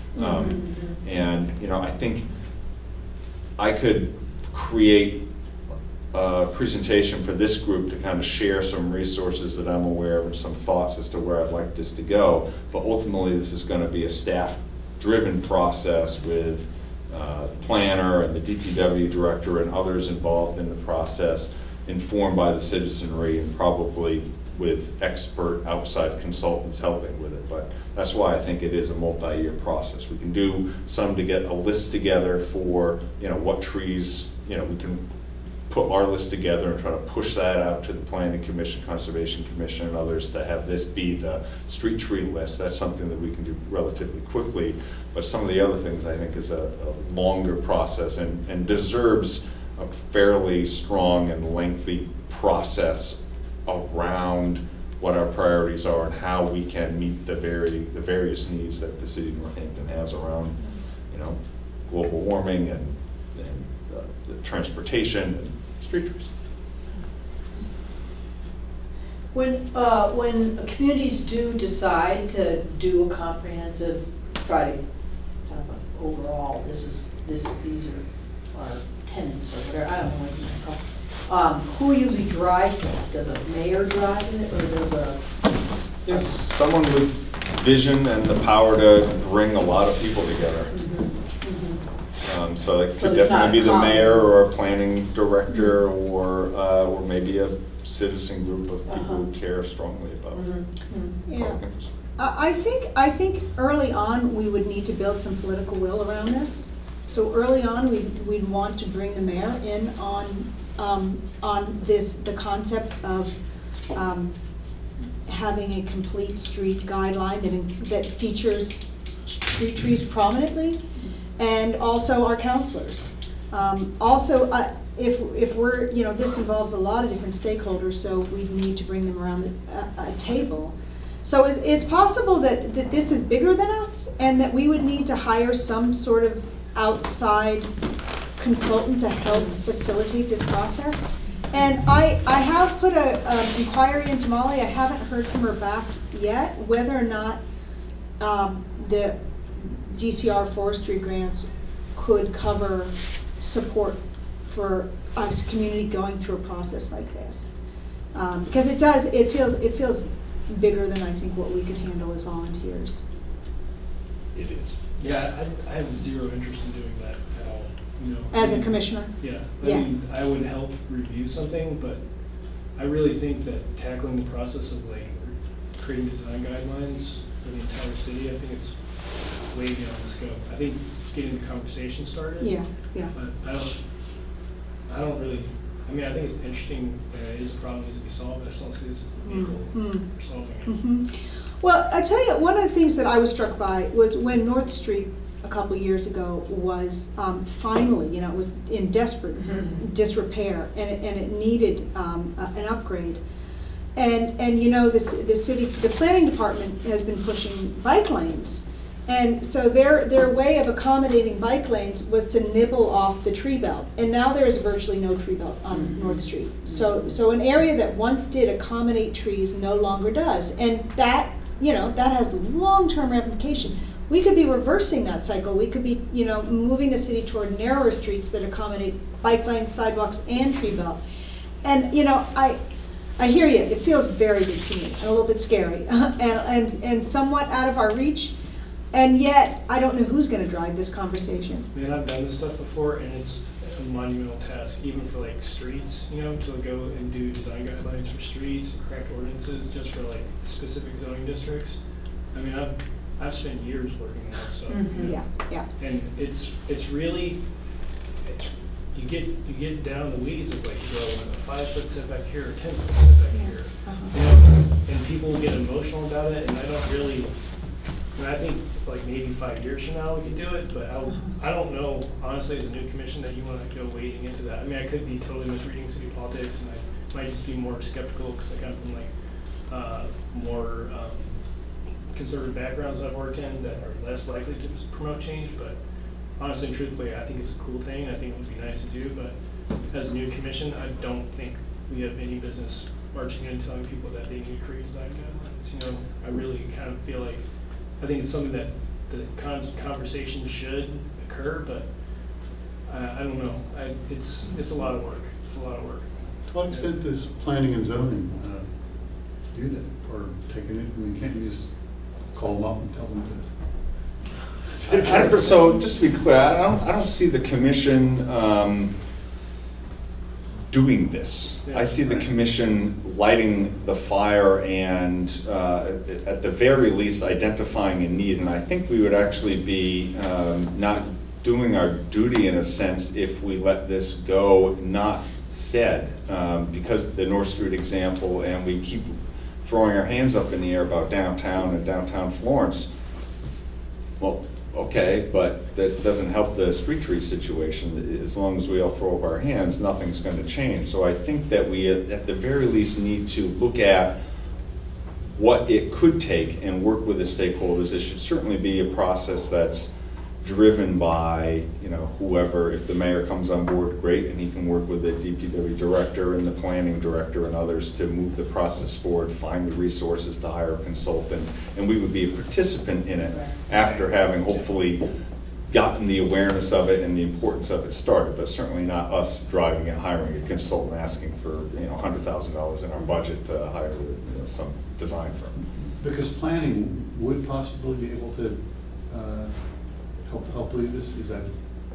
And, I think I could create a presentation for this group to kind of share some resources that I'm aware of and some thoughts as to where I'd like this to go. But ultimately, this is going to be a staff-driven process with the planner and the DPW director and others involved in the process, informed by the citizenry and probably with expert outside consultants helping with it. But that's why I think it is a multi-year process. We can do some to get a list together for, what trees, we can put our list together and try to push that out to the Planning Commission, Conservation Commission, and others to have this be the street tree list. That's something that we can do relatively quickly. But some of the other things I think is a longer process and deserves a fairly strong and lengthy process around what our priorities are and how we can meet the various needs that the city of Northampton has around, global warming and the transportation and street trees. When communities do decide to do a comprehensive, try to kind of overall, these are our tenants or whatever, I don't know what you call it. Who usually drives it? Does a mayor drive it, or does a? Yes, someone with vision and the power to bring a lot of people together. So it So could it's not definitely be the common. mayor or a planning director or maybe a citizen group of people who care strongly about Mhm. Yeah. public infrastructure. I think early on, we would need to build some political will around this. So early on, we'd want to bring the mayor in on this, the concept of having a complete street guideline that features street trees prominently, and also our counselors. Also, if we're, you know, this involves a lot of different stakeholders, so we need to bring them around a table. So it's possible that this is bigger than us, and that we would need to hire some sort of outside consultant to help facilitate this process. And I have put an inquiry into Molly. I haven't heard from her back yet, whether or not the DCR forestry grants could cover support for us community going through a process like this. Because it feels bigger than I think what we could handle as volunteers. It is. Yeah, I have zero interest in doing that at all, you know. As a commissioner? Yeah, Yeah. I mean, I would help review something, but I really think that tackling the process of like creating design guidelines for the entire city, I think it's way beyond the scope. I think getting the conversation started. Yeah, yeah. But I don't really, I mean, I think it's interesting, it is a problem that needs to be solved, but I just don't see this as the vehicle for solving it. Mhm. Well, I tell you, one of the things that I was struck by was when North Street a couple years ago was finally, you know, it was in desperate disrepair, and it needed an upgrade. And you know, the planning department has been pushing bike lanes. And so their way of accommodating bike lanes was to nibble off the tree belt. And now there is virtually no tree belt on North Street. So an area that once did accommodate trees no longer does. And that, you know, that has long-term ramification. We could be reversing that cycle. We could be, you know, moving the city toward narrower streets that accommodate bike lanes, sidewalks, and tree belt. And, you know, I hear you. It feels very good to me, and a little bit scary, and somewhat out of our reach. And yet, I don't know who's going to drive this conversation. Man, I've done this stuff before, and it's a monumental task, even for like streets, you know, to go and do design guidelines for streets and craft ordinances just for like specific zoning districts. I mean, I've spent years working on that stuff. You know? Yeah. And it's really, you get down the weeds of like, well, a 5-foot setback here or 10-foot setback here. You know, and people get emotional about it, and I don't really. And I think like maybe 5 years from now we can do it, but I don't know, honestly, as a new commission, that you want to go wading into that. I mean, I could be totally misreading city politics, and I might just be more skeptical because I come from like more conservative backgrounds that I've worked in that are less likely to promote change. But honestly and truthfully, I think it's a cool thing. I think it would be nice to do, but as a new commission, I don't think we have any business marching in and telling people that they need to create design guidelines. You know, I really kind of feel like I think it's something that the conversation should occur, but I don't know. It's a lot of work. It's a lot of work. To what extent does planning and zoning do that, or take it? I mean, can't you just call them up and tell them to? So just to be clear, I don't see the commission doing this. I see the commission lighting the fire and at the very least identifying a need. And I think we would actually be not doing our duty in a sense if we let this go not said, because the North Street example, and we keep throwing our hands up in the air about downtown and downtown Florence. Well, okay, but that doesn't help the street tree situation. As long as we all throw up our hands, nothing's going to change. So I think that we at the very least need to look at what it could take and work with the stakeholders. It should certainly be a process that's driven by, you know, whoever. If the mayor comes on board, great, and he can work with the DPW director and the planning director and others to move the process forward, find the resources to hire a consultant, and we would be a participant in it after having hopefully gotten the awareness of it and the importance of it started, but certainly not us driving and hiring a consultant asking for, you know, $100,000 in our budget to hire, you know, some design firm. Because planning would possibly be able to help lead this? Is that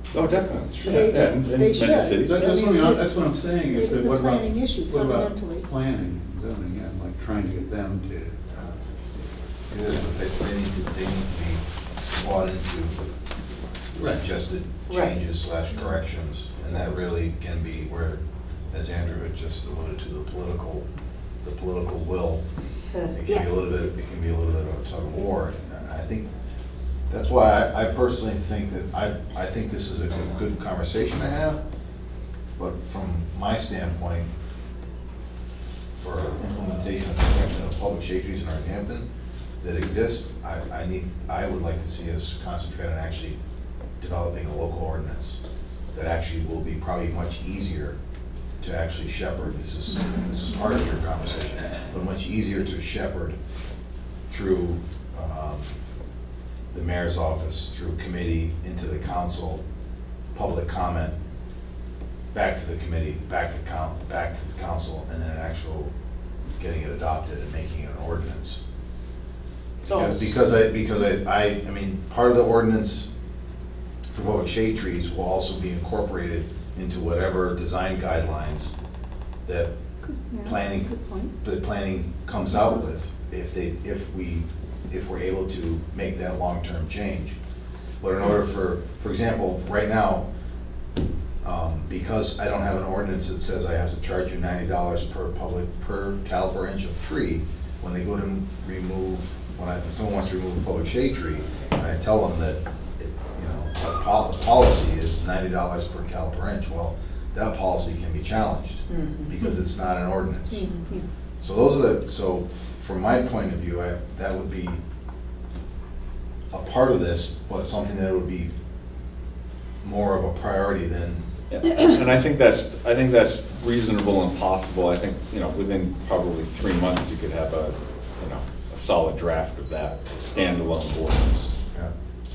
Oh, definitely, sure. They- Yeah, in they many should. cities. That's I what mean, that's what I'm saying, is it's that a what about, planning issue what about fundamentally. planning, zoning, and like trying to get them to, It is, but they need to be bought into Right. suggested Right. changes slash corrections, and that really can be where, as Andrew had just alluded to, the political will. It can be a little bit, it can be a little bit of a tug of war. And I think, that's why I personally think that, I think this is a good conversation to have, but from my standpoint, for implementation and protection of public shade trees in Northampton that exist, I would like to see us concentrate on actually developing a local ordinance that actually will be probably much easier to actually shepherd. This is part of your conversation, but much easier to shepherd through the mayor's office, through committee, into the council, public comment, back to the committee, back to the council, and then an actual getting it adopted and making it an ordinance. Because I mean, part of the ordinance for public shade trees will also be incorporated into whatever design guidelines that Good point. the planning comes out with, if we're able to make that long-term change. But in order for example, right now, because I don't have an ordinance that says I have to charge you $90 per caliper inch of tree, when they go to remove, when someone wants to remove a public shade tree, and I tell them that, the policy is $90 per caliper inch, well, that policy can be challenged because it's not an ordinance. So from my point of view, that would be a part of this, but something that would be more of a priority than. Yeah. And I think that's reasonable and possible. I think, within probably 3 months, you could have a solid draft of that standalone ordinance. Yeah.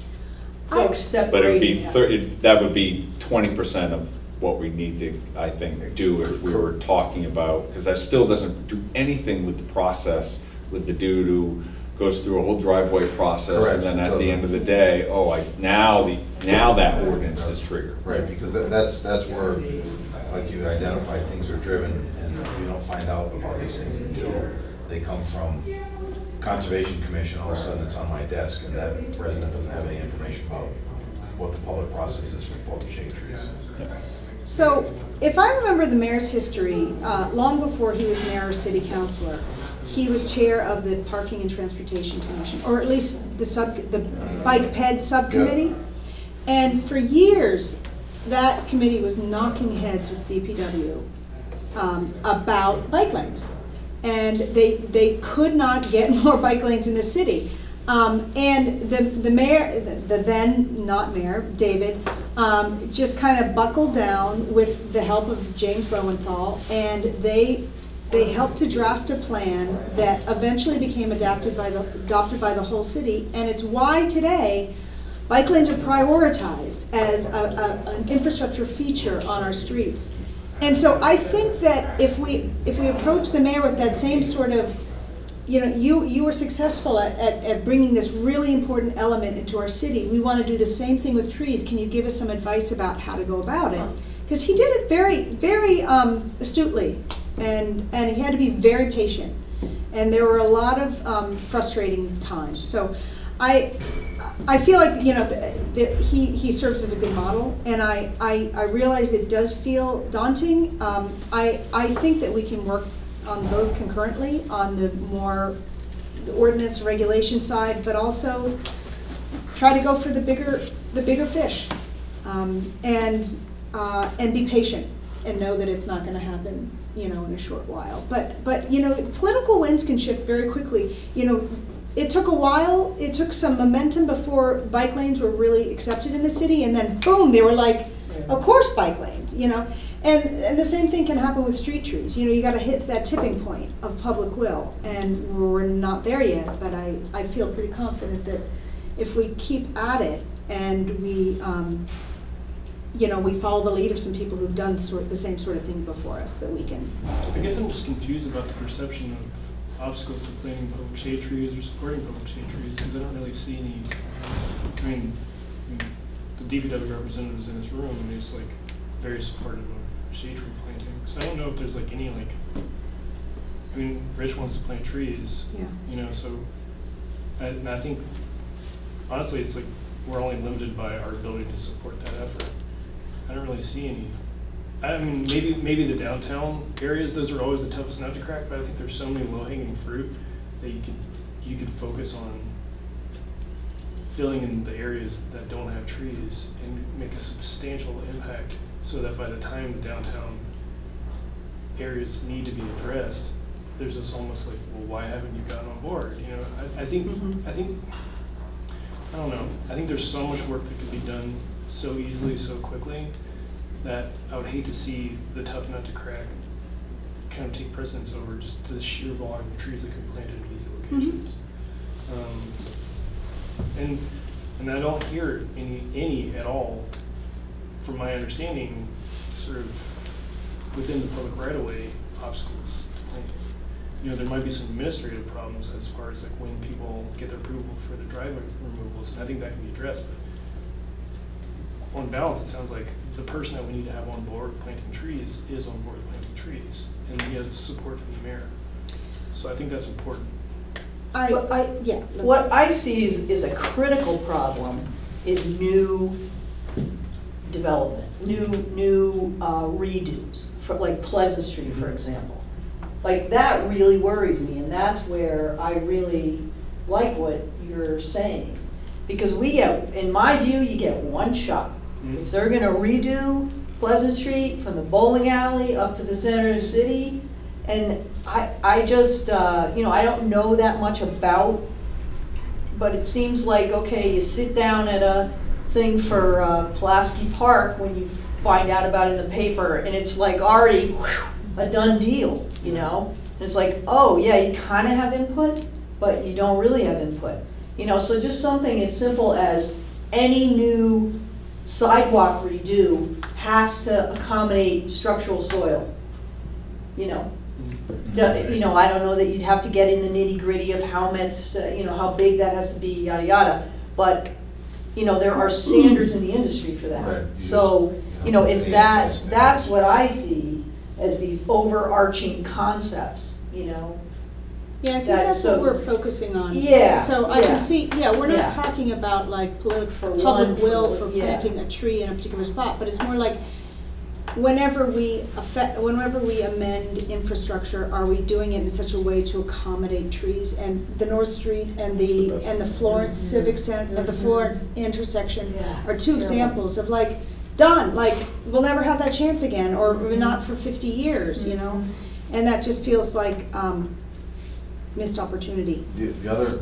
So But it would be, separating that would be 20% of what we need to, I think, do if we were talking about, because that still doesn't do anything with the process, with the dude who goes through a whole driveway process, Correct. and then at the end of the day, now that ordinance is triggered. Right, because that's where, like you identified, things are driven, and we don't find out about these things until they come from Conservation Commission. All of a sudden, it's on my desk, and that resident doesn't have any information about what the public process is for public shade trees. So, if I remember the mayor's history, long before he was mayor or city councilor, he was chair of the Parking and Transportation Commission, or at least the Bike Ped Subcommittee. And for years, that committee was knocking heads with DPW about bike lanes. And they could not get more bike lanes in the city. And the mayor, the then not mayor, David, just kind of buckled down with the help of James Lowenthal, and they helped to draft a plan that eventually became adopted by the whole city, and it's why today bike lanes are prioritized as an infrastructure feature on our streets. And so I think that if we approach the mayor with that same sort of, you were successful at bringing this really important element into our city. We want to do the same thing with trees. Can you give us some advice about how to go about it? Because he did it very, very astutely, and he had to be very patient. And there were a lot of frustrating times. So I feel like that he serves as a good model, and I realize it does feel daunting. I think that we can work on both concurrently, on the ordinance regulation side, but also try to go for the bigger fish, and be patient and know that it's not going to happen in a short while. But political winds can shift very quickly. It took a while. It took some momentum before bike lanes were really accepted in the city, and then boom, they were like, of course, bike lanes. And the same thing can happen with street trees. You got to hit that tipping point of public will, and we're not there yet. But I feel pretty confident that if we keep at it and we follow the lead of some people who've done the same sort of thing before us, that we can. I guess I'm just confused about the perception of obstacles to planting public shade trees or supporting public shade trees, because I don't really see any. I mean, the DPW representatives in this room, and he's like very supportive of shade tree planting. So I don't know if there's like any like, I mean, Rich wants to plant trees, Yeah. you know, so, and I think, honestly, it's like, we're only limited by our ability to support that effort. I don't really see any, I mean, maybe the downtown areas, those are always the toughest nut to crack, but I think there's so many low-hanging fruit that you could focus on filling in the areas that don't have trees and make a substantial impact so that by the time the downtown areas need to be addressed, there's this almost like, well, why haven't you gotten on board? You know, I think, I don't know. I think there's so much work that could be done so easily, so quickly, that I would hate to see the tough nut to crack kind of take precedence over just the sheer volume of trees that could be planted in easy locations. And I don't hear any at all, from my understanding, sort of within the public right-of-way obstacles to planting. You know, there might be some administrative problems as far as like when people get their approval for the driveway removals, and I think that can be addressed, but on balance, it sounds like the person that we need to have on board planting trees is on board planting trees, and he has the support from the mayor. So I think that's important. What I see is a critical problem is new development, new redos, for like Pleasant Street, for example. Like that really worries me, and that's where I really like what you're saying. Because we get, in my view, you get one shot. If they're gonna redo Pleasant Street from the bowling alley up to the center of the city, and I just, you know, I don't know that much about, but it seems like, okay, you sit down at a thing for Pulaski Park when you find out about it in the paper, and it's like already a done deal, you know? And it's like, oh yeah, you kind of have input, but you don't really have input. You know, so just something as simple as any new sidewalk redo has to accommodate structural soil, you know? You know, I don't know that you'd have to get in the nitty gritty of how much, you know, how big that has to be, yada yada, but you know, there are standards in the industry for that. Right. So, you know, if that's what I see as these overarching concepts, you know. Yeah, I think that's what we're focusing on. Yeah. So I can see, we're not Yeah. talking about like public one, will for yeah. planting a tree in a particular spot, but it's more like whenever we amend infrastructure, are we doing it in such a way to accommodate trees? And the North Street and the Florence Civic Center and the Florence intersection Yeah, are it's two terrible. examples of like, done, like we'll never have that chance again, or not for 50 years, you know? And that just feels like missed opportunity. The other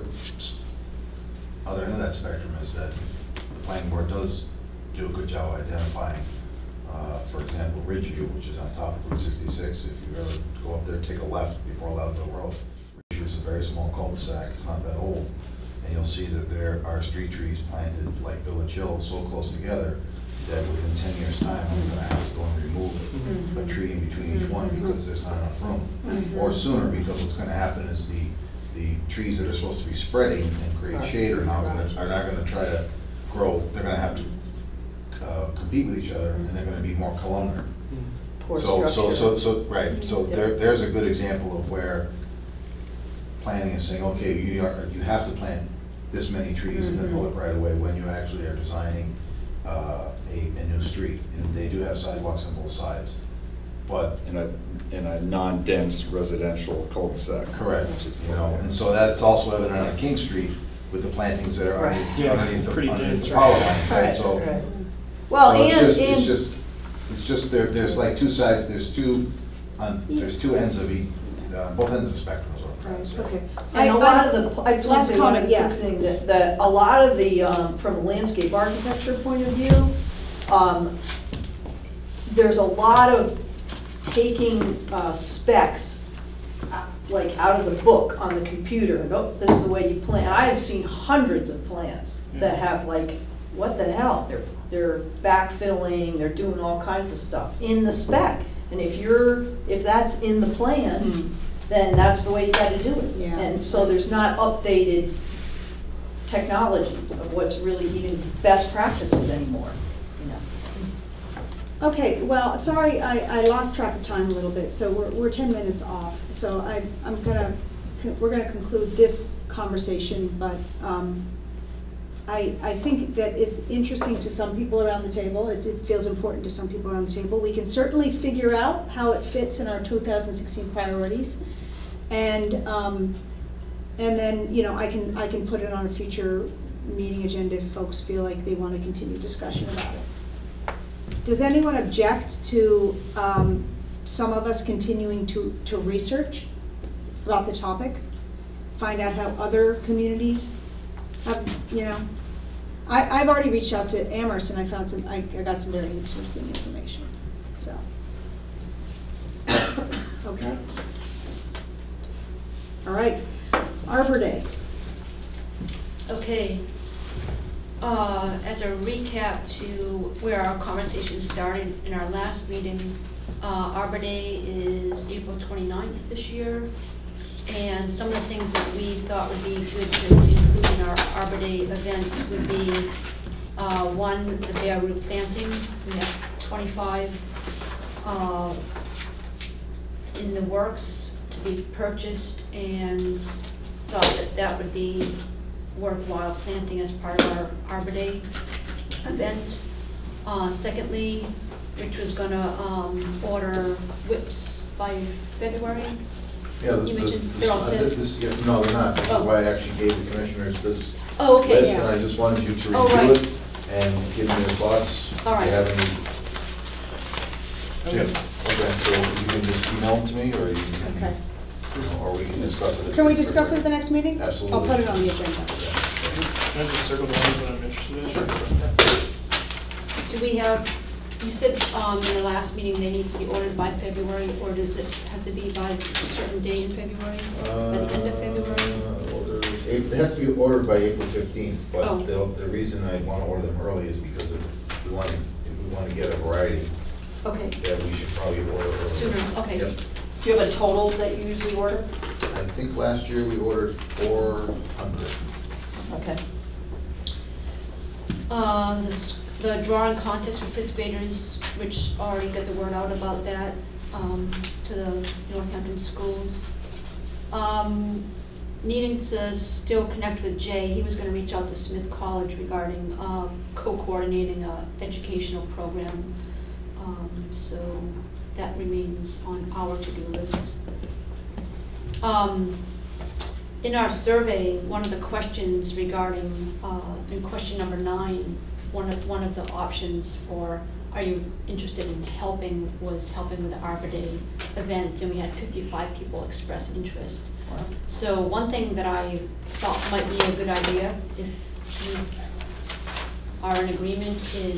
end of that spectrum is that the planning board does do a good job identifying, for example, Ridgeview, which is on top of Route 66. If you ever go up there, take a left before Loudville Road. Ridgeview is a very small cul-de-sac. It's not that old. And you'll see that there are street trees planted like Village Hill so close together that within 10 years' time, I'm going to have to go and remove a tree in between each one because there's not enough room. Or sooner, because what's going to happen is the trees that are supposed to be spreading and create shade are not going to try to grow. They're going to have to compete with each other, and they're going to be more columnar. Poor So structure. So there's a good example of where planning is saying, okay, you have to plant this many trees in the public right of way when you actually are designing a new street. And they do have sidewalks on both sides, but In a non-dense residential cul-de-sac. correct, you know, and so that's also evident on King Street with the plantings that are underneath, Yeah, underneath pretty the dense, power right. lines, right? So Right. Well, so and it's just there's like two sides, there's two ends of each, both ends of the spectrum is what I'm trying to say. Okay. And a lot of the, I just want Last to say one comment, quick yeah. thing, that a lot of the, from a landscape architecture point of view, there's a lot of taking specs like out of the book on the computer, and oh, this is the way you plan. I have seen hundreds of plans that have like, what the hell? They're backfilling, they're doing all kinds of stuff in the spec. And if that's in the plan, then that's the way you gotta do it. Yeah. And so there's not updated technology, of what's really even best practices anymore, you know. Okay, well, sorry, I lost track of time a little bit, so we're 10 minutes off. So we're gonna conclude this conversation, but I think that it's interesting to some people around the table. It feels important to some people around the table. We can certainly figure out how it fits in our 2016 priorities. And then, you know, I can put it on a future meeting agenda if folks feel like they want to continue discussion about it. Does anyone object to some of us continuing to research about the topic? Find out how other communities have, you know. I've already reached out to Amherst and I found I got some very interesting information, so. Okay. All right, Arbor Day. Okay. As a recap to where our conversation started in our last meeting, Arbor Day is April 29th this year. And some of the things that we thought would be good to include in our Arbor Day event would be, one, the bare root planting. We have 25 in the works to be purchased, and thought that that would be worthwhile planting as part of our Arbor Day event. Secondly, Rich was gonna order whips by February. Yeah, You mentioned they're all set? No, they're not. This is Oh. why I actually gave the commissioners this Oh, okay, list, yeah. and I just wanted you to Oh, review right. it and give me your thoughts. All right. If you have any. Okay. Okay, so you can just email them to me, or you can, Okay. or we can discuss it. Can we discuss it at the next meeting? Absolutely. I'll put it on the agenda. Can I just circle the ones that I'm interested in? Sure. Do we have, you said in the last meeting they need to be ordered by February, or does it have to be by a certain day in February? By the end of February? They have to be ordered by April 15th, Oh. but the reason I want to order them early is because if we want to get a variety, Okay, then we should probably order early. sooner, okay. Yep. Do you have a total that you usually order? I think last year we ordered 400. Okay. The drawing contest for fifth graders, Rich already got the word out about that to the Northampton schools. Needing to still connect with Jay, he was going to reach out to Smith College regarding co-coordinating a educational program. So that remains on our to-do list. In our survey, one of the questions regarding, in question number 9, one of the options for are you interested in helping was helping with the Arbor Day event, and we had 55 people express interest. Wow. So one thing that I thought might be a good idea, if you are in agreement, is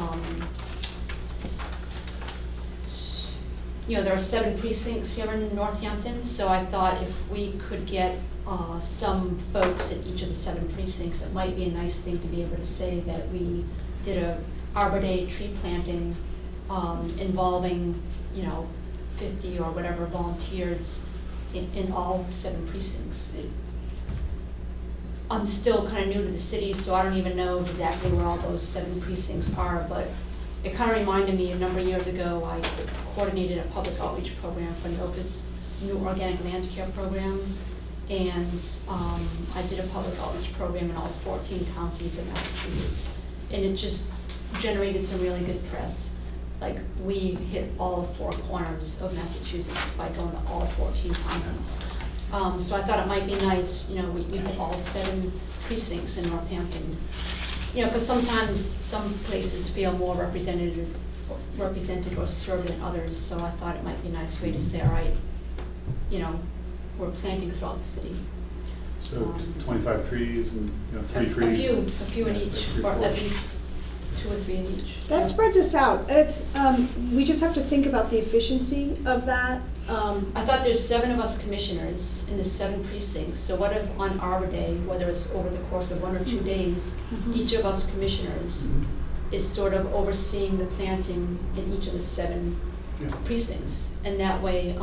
you know, there are 7 precincts here in Northampton, so I thought if we could get some folks at each of the 7 precincts, it might be a nice thing to be able to say that we did a Arbor Day tree planting involving, you know, 50 or whatever volunteers in all 7 precincts. I'm still kind of new to the city, so I don't even know exactly where all those 7 precincts are, but it kind of reminded me a number of years ago, I coordinated a public outreach program for NOPA's new organic land care program, and I did a public outreach program in all 14 counties in Massachusetts, and it just generated some really good press. Like, we hit all 4 corners of Massachusetts by going to all 14 counties. So I thought it might be nice, you know, we hit all 7 precincts in Northampton. You know, because sometimes some places feel more represented or served than others, so I thought it might be a nice way to say, all right, you know, we're planting throughout the city. So 25 trees and, you know, 3 trees. A few in each, or at least 2 or 3 in each. That spreads us out. It's, we just have to think about the efficiency of that. I thought there's 7 of us commissioners in the 7 precincts, so what if on Arbor Day, whether it's over the course of 1 or 2 days, each of us commissioners is sort of overseeing the planting in each of the 7 precincts. And that way,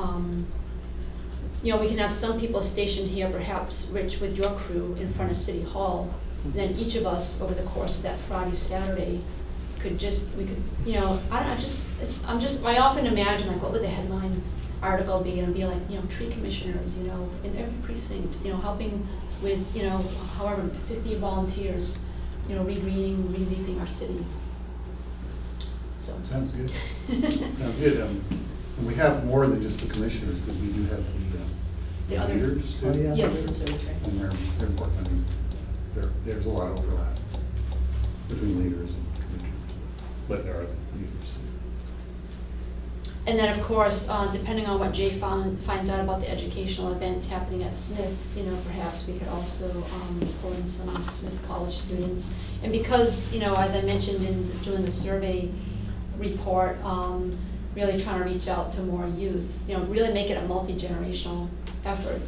you know, we can have some people stationed here, perhaps, Rich, with your crew in front of City Hall, Then each of us, over the course of that Friday, Saturday, we could, you know, I don't know, I often imagine, like, what would the headline article be? And be like, you know, tree commissioners, you know, in every precinct, you know, helping with, you know, however, 50 volunteers, you know, regreening, releafing our city. So. Sounds good. Sounds good. And we have more than just the commissioners, because we do have The the other- leaders too. Oh, yeah. Yes. And they're important. I mean, there's a lot of overlap between leaders and commissioners, but there are leaders too. And then, of course, depending on what Jay finds out about the educational events happening at Smith, you know, perhaps we could also pull in some Smith College students. And because, you know, as I mentioned in doing the survey report, really trying to reach out to more youth, you know, really make it a multi-generational effort.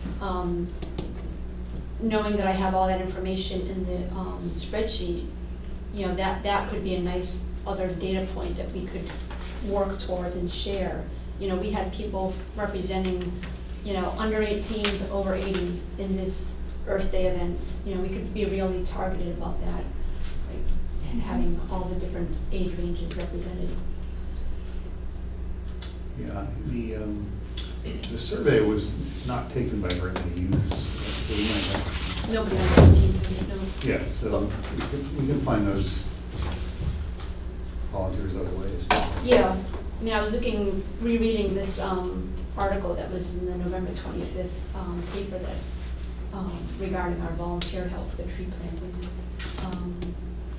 Knowing that I have all that information in the spreadsheet, you know, that could be a nice other data point that we could work towards and share. You know, we had people representing, you know, under 18 to over 80 in this Earth Day event. You know, we could be really targeted about that, like having all the different age ranges represented. Yeah, the survey was not taken by very many youths, so we might have, Nobody under 18 to me, no. yeah, so we can find those volunteers other ways. Yeah, I mean, I was rereading this article that was in the November 25th paper that regarding our volunteer help for the tree planting.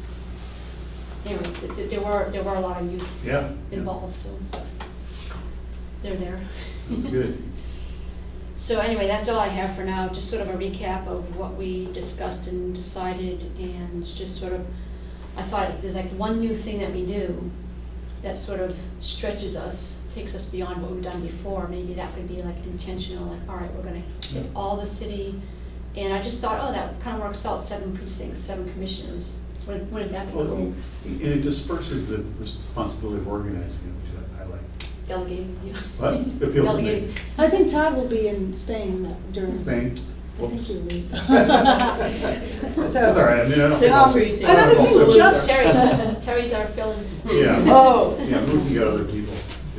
Anyway, there were a lot of youth Yeah. involved, so they're there. That's good. So anyway, that's all I have for now, just sort of a recap of what we discussed and decided, and just sort of, I thought if there's like one new thing that we do that sort of stretches us, takes us beyond what we've done before, maybe that could be like intentional, like, all right, we're gonna hit all the city. And I just thought, oh, that kind of works out, 7 precincts, 7 commissioners. Wouldn't that be Well, cool? and it disperses the responsibility of organizing it, which I like. Delegating, yeah. What? It appeals to me. Delegating. I think Todd will be in Spain during. Spain? I think he'll be. That's So- all right, I mean, I don't. Another thing, just Terry's our fill-in. Yeah. Oh. Yeah, we can get other people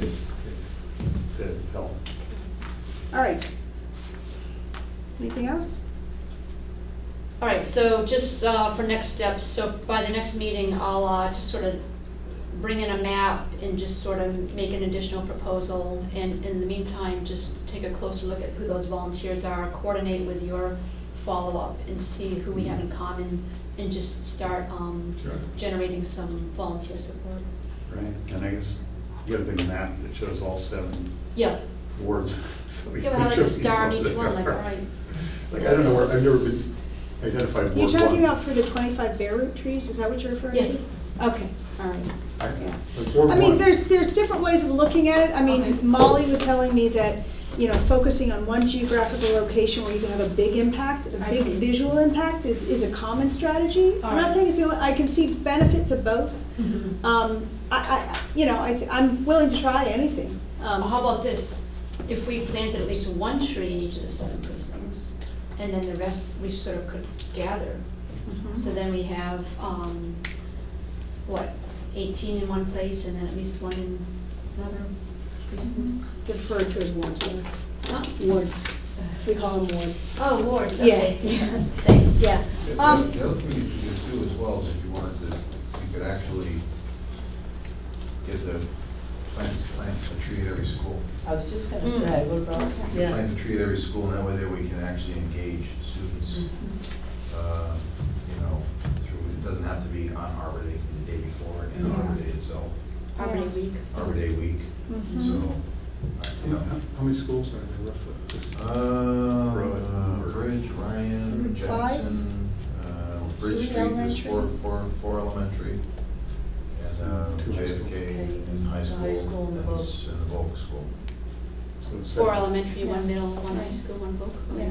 to help. All right. Anything else? All right, so just for next steps, so by the next meeting, I'll just sort of bring in a map and just sort of make an additional proposal. And in the meantime, just take a closer look at who those volunteers are, coordinate with your follow-up and see who we have in common, and just start Sure. generating some volunteer support. Right, and I guess you got a big map that shows all 7 Yeah, wards. So we yeah, we'll can have like show a star in people each one, like, all there. right. Like, I don't know where, I've never been identified You're Ward talking 1. about for the 25 bare root trees, is that what you're referring to? Yes. Okay, all right. Yeah. Like Ward I mean, 1. there's different ways of looking at it. I mean, Okay. Molly was telling me that, you know, focusing on one geographical location where you can have a big impact, a I big see. visual impact is a common strategy. All I'm not right. saying it's the only, I can see benefits of both. Mhm. You know, I'm willing to try anything. Well, how about this? If we planted at least 1 tree in each of the 7 precincts, and then the rest we sort of could gather. Mhm. So then we have, 18 in one place, and then at least 1 in another precinct? Referred to as wards, yeah. Huh? Wards. We call them wards. Oh, wards, Yeah, okay. yeah. Thanks. Yeah. The other thing you could do as well is if you wanted to, you could actually get the plant a tree at every school. I was just gonna say, what about, yeah. Plant a tree at every school, and that way there we can actually engage students, you know, through, it doesn't have to be on Arbor Day, the day before, and Arbor Day itself, Arbor Day week. Arbor Day week, Mhm. so, you know. How many schools are there roughly? Bridge, Ryan, 5? Jackson, Bridge Sweet Street is Elementary. four elementary, and 2 high schools. JFK and high school, High school and the Volk. and the Volk school. So it's 4 7. elementary, 1 middle, 1 high school, 1 book. Yeah.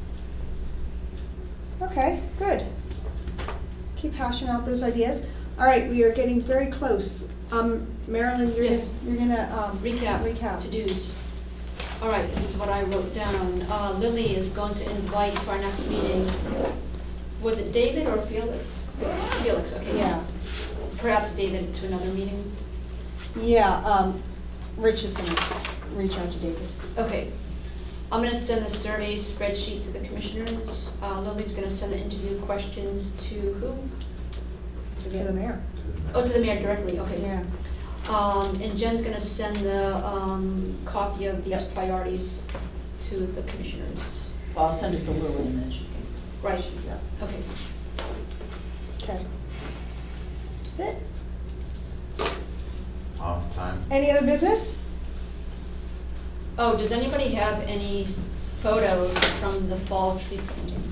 Yep. Okay, good. Keep hashing out those ideas. All right, we are getting very close. Marilyn, Yes. you're gonna Recap. To-dos. All right, this is what I wrote down. Lily is going to invite to our next meeting Was it David or Felix? Felix, okay. Yeah. Perhaps David to another meeting? Yeah, Rich is gonna reach out to David. Okay. I'm gonna send the survey spreadsheet to the commissioners. Nobody's gonna send the interview questions to who? To the mayor. Oh, to the mayor directly, okay. Yeah. And Jen's gonna send the, copy of these Yep. priorities to the commissioners. Well, I'll send it to Lily and then she can. Right, Yeah. okay. Okay. That's it. Time? Any other business? Oh, does anybody have any photos from the fall tree planting?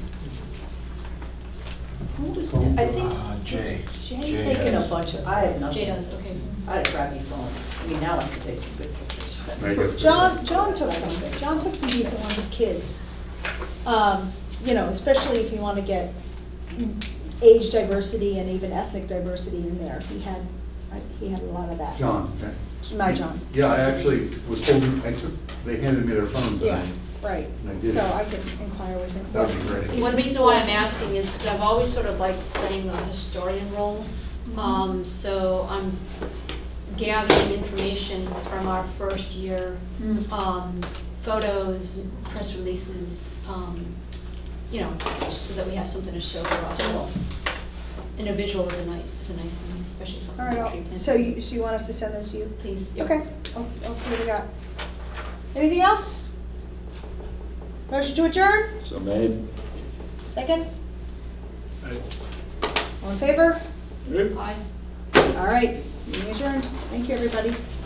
Who was, I think, Jay. Jay Jay taking a has- bunch of, I have nothing. Jay does, okay. I had a crappy phone. I mean, now I can take some good pictures. but- Make it- John took some, John took some decent ones of kids. You know, especially if you want to get age diversity and even ethnic diversity in there. He had a lot of that. John, okay. My John. Yeah, I actually was told, they handed me their phones, Yeah, and right. I did So it. I could inquire with him. That would be great. One reason why I'm asking is because I've always sort of liked playing the historian role. So I'm gathering information from our first year, photos, press releases, you know, just so that we have something to show for ourselves. And a visual is a nice thing, especially All something right, like tree planting. so you want us to send those to you? Please. Yep. Okay, I'll see what we got. Anything else? Motion to adjourn? So made. Second? I- All in favor? Aye. All right, meeting adjourned. Thank you, everybody.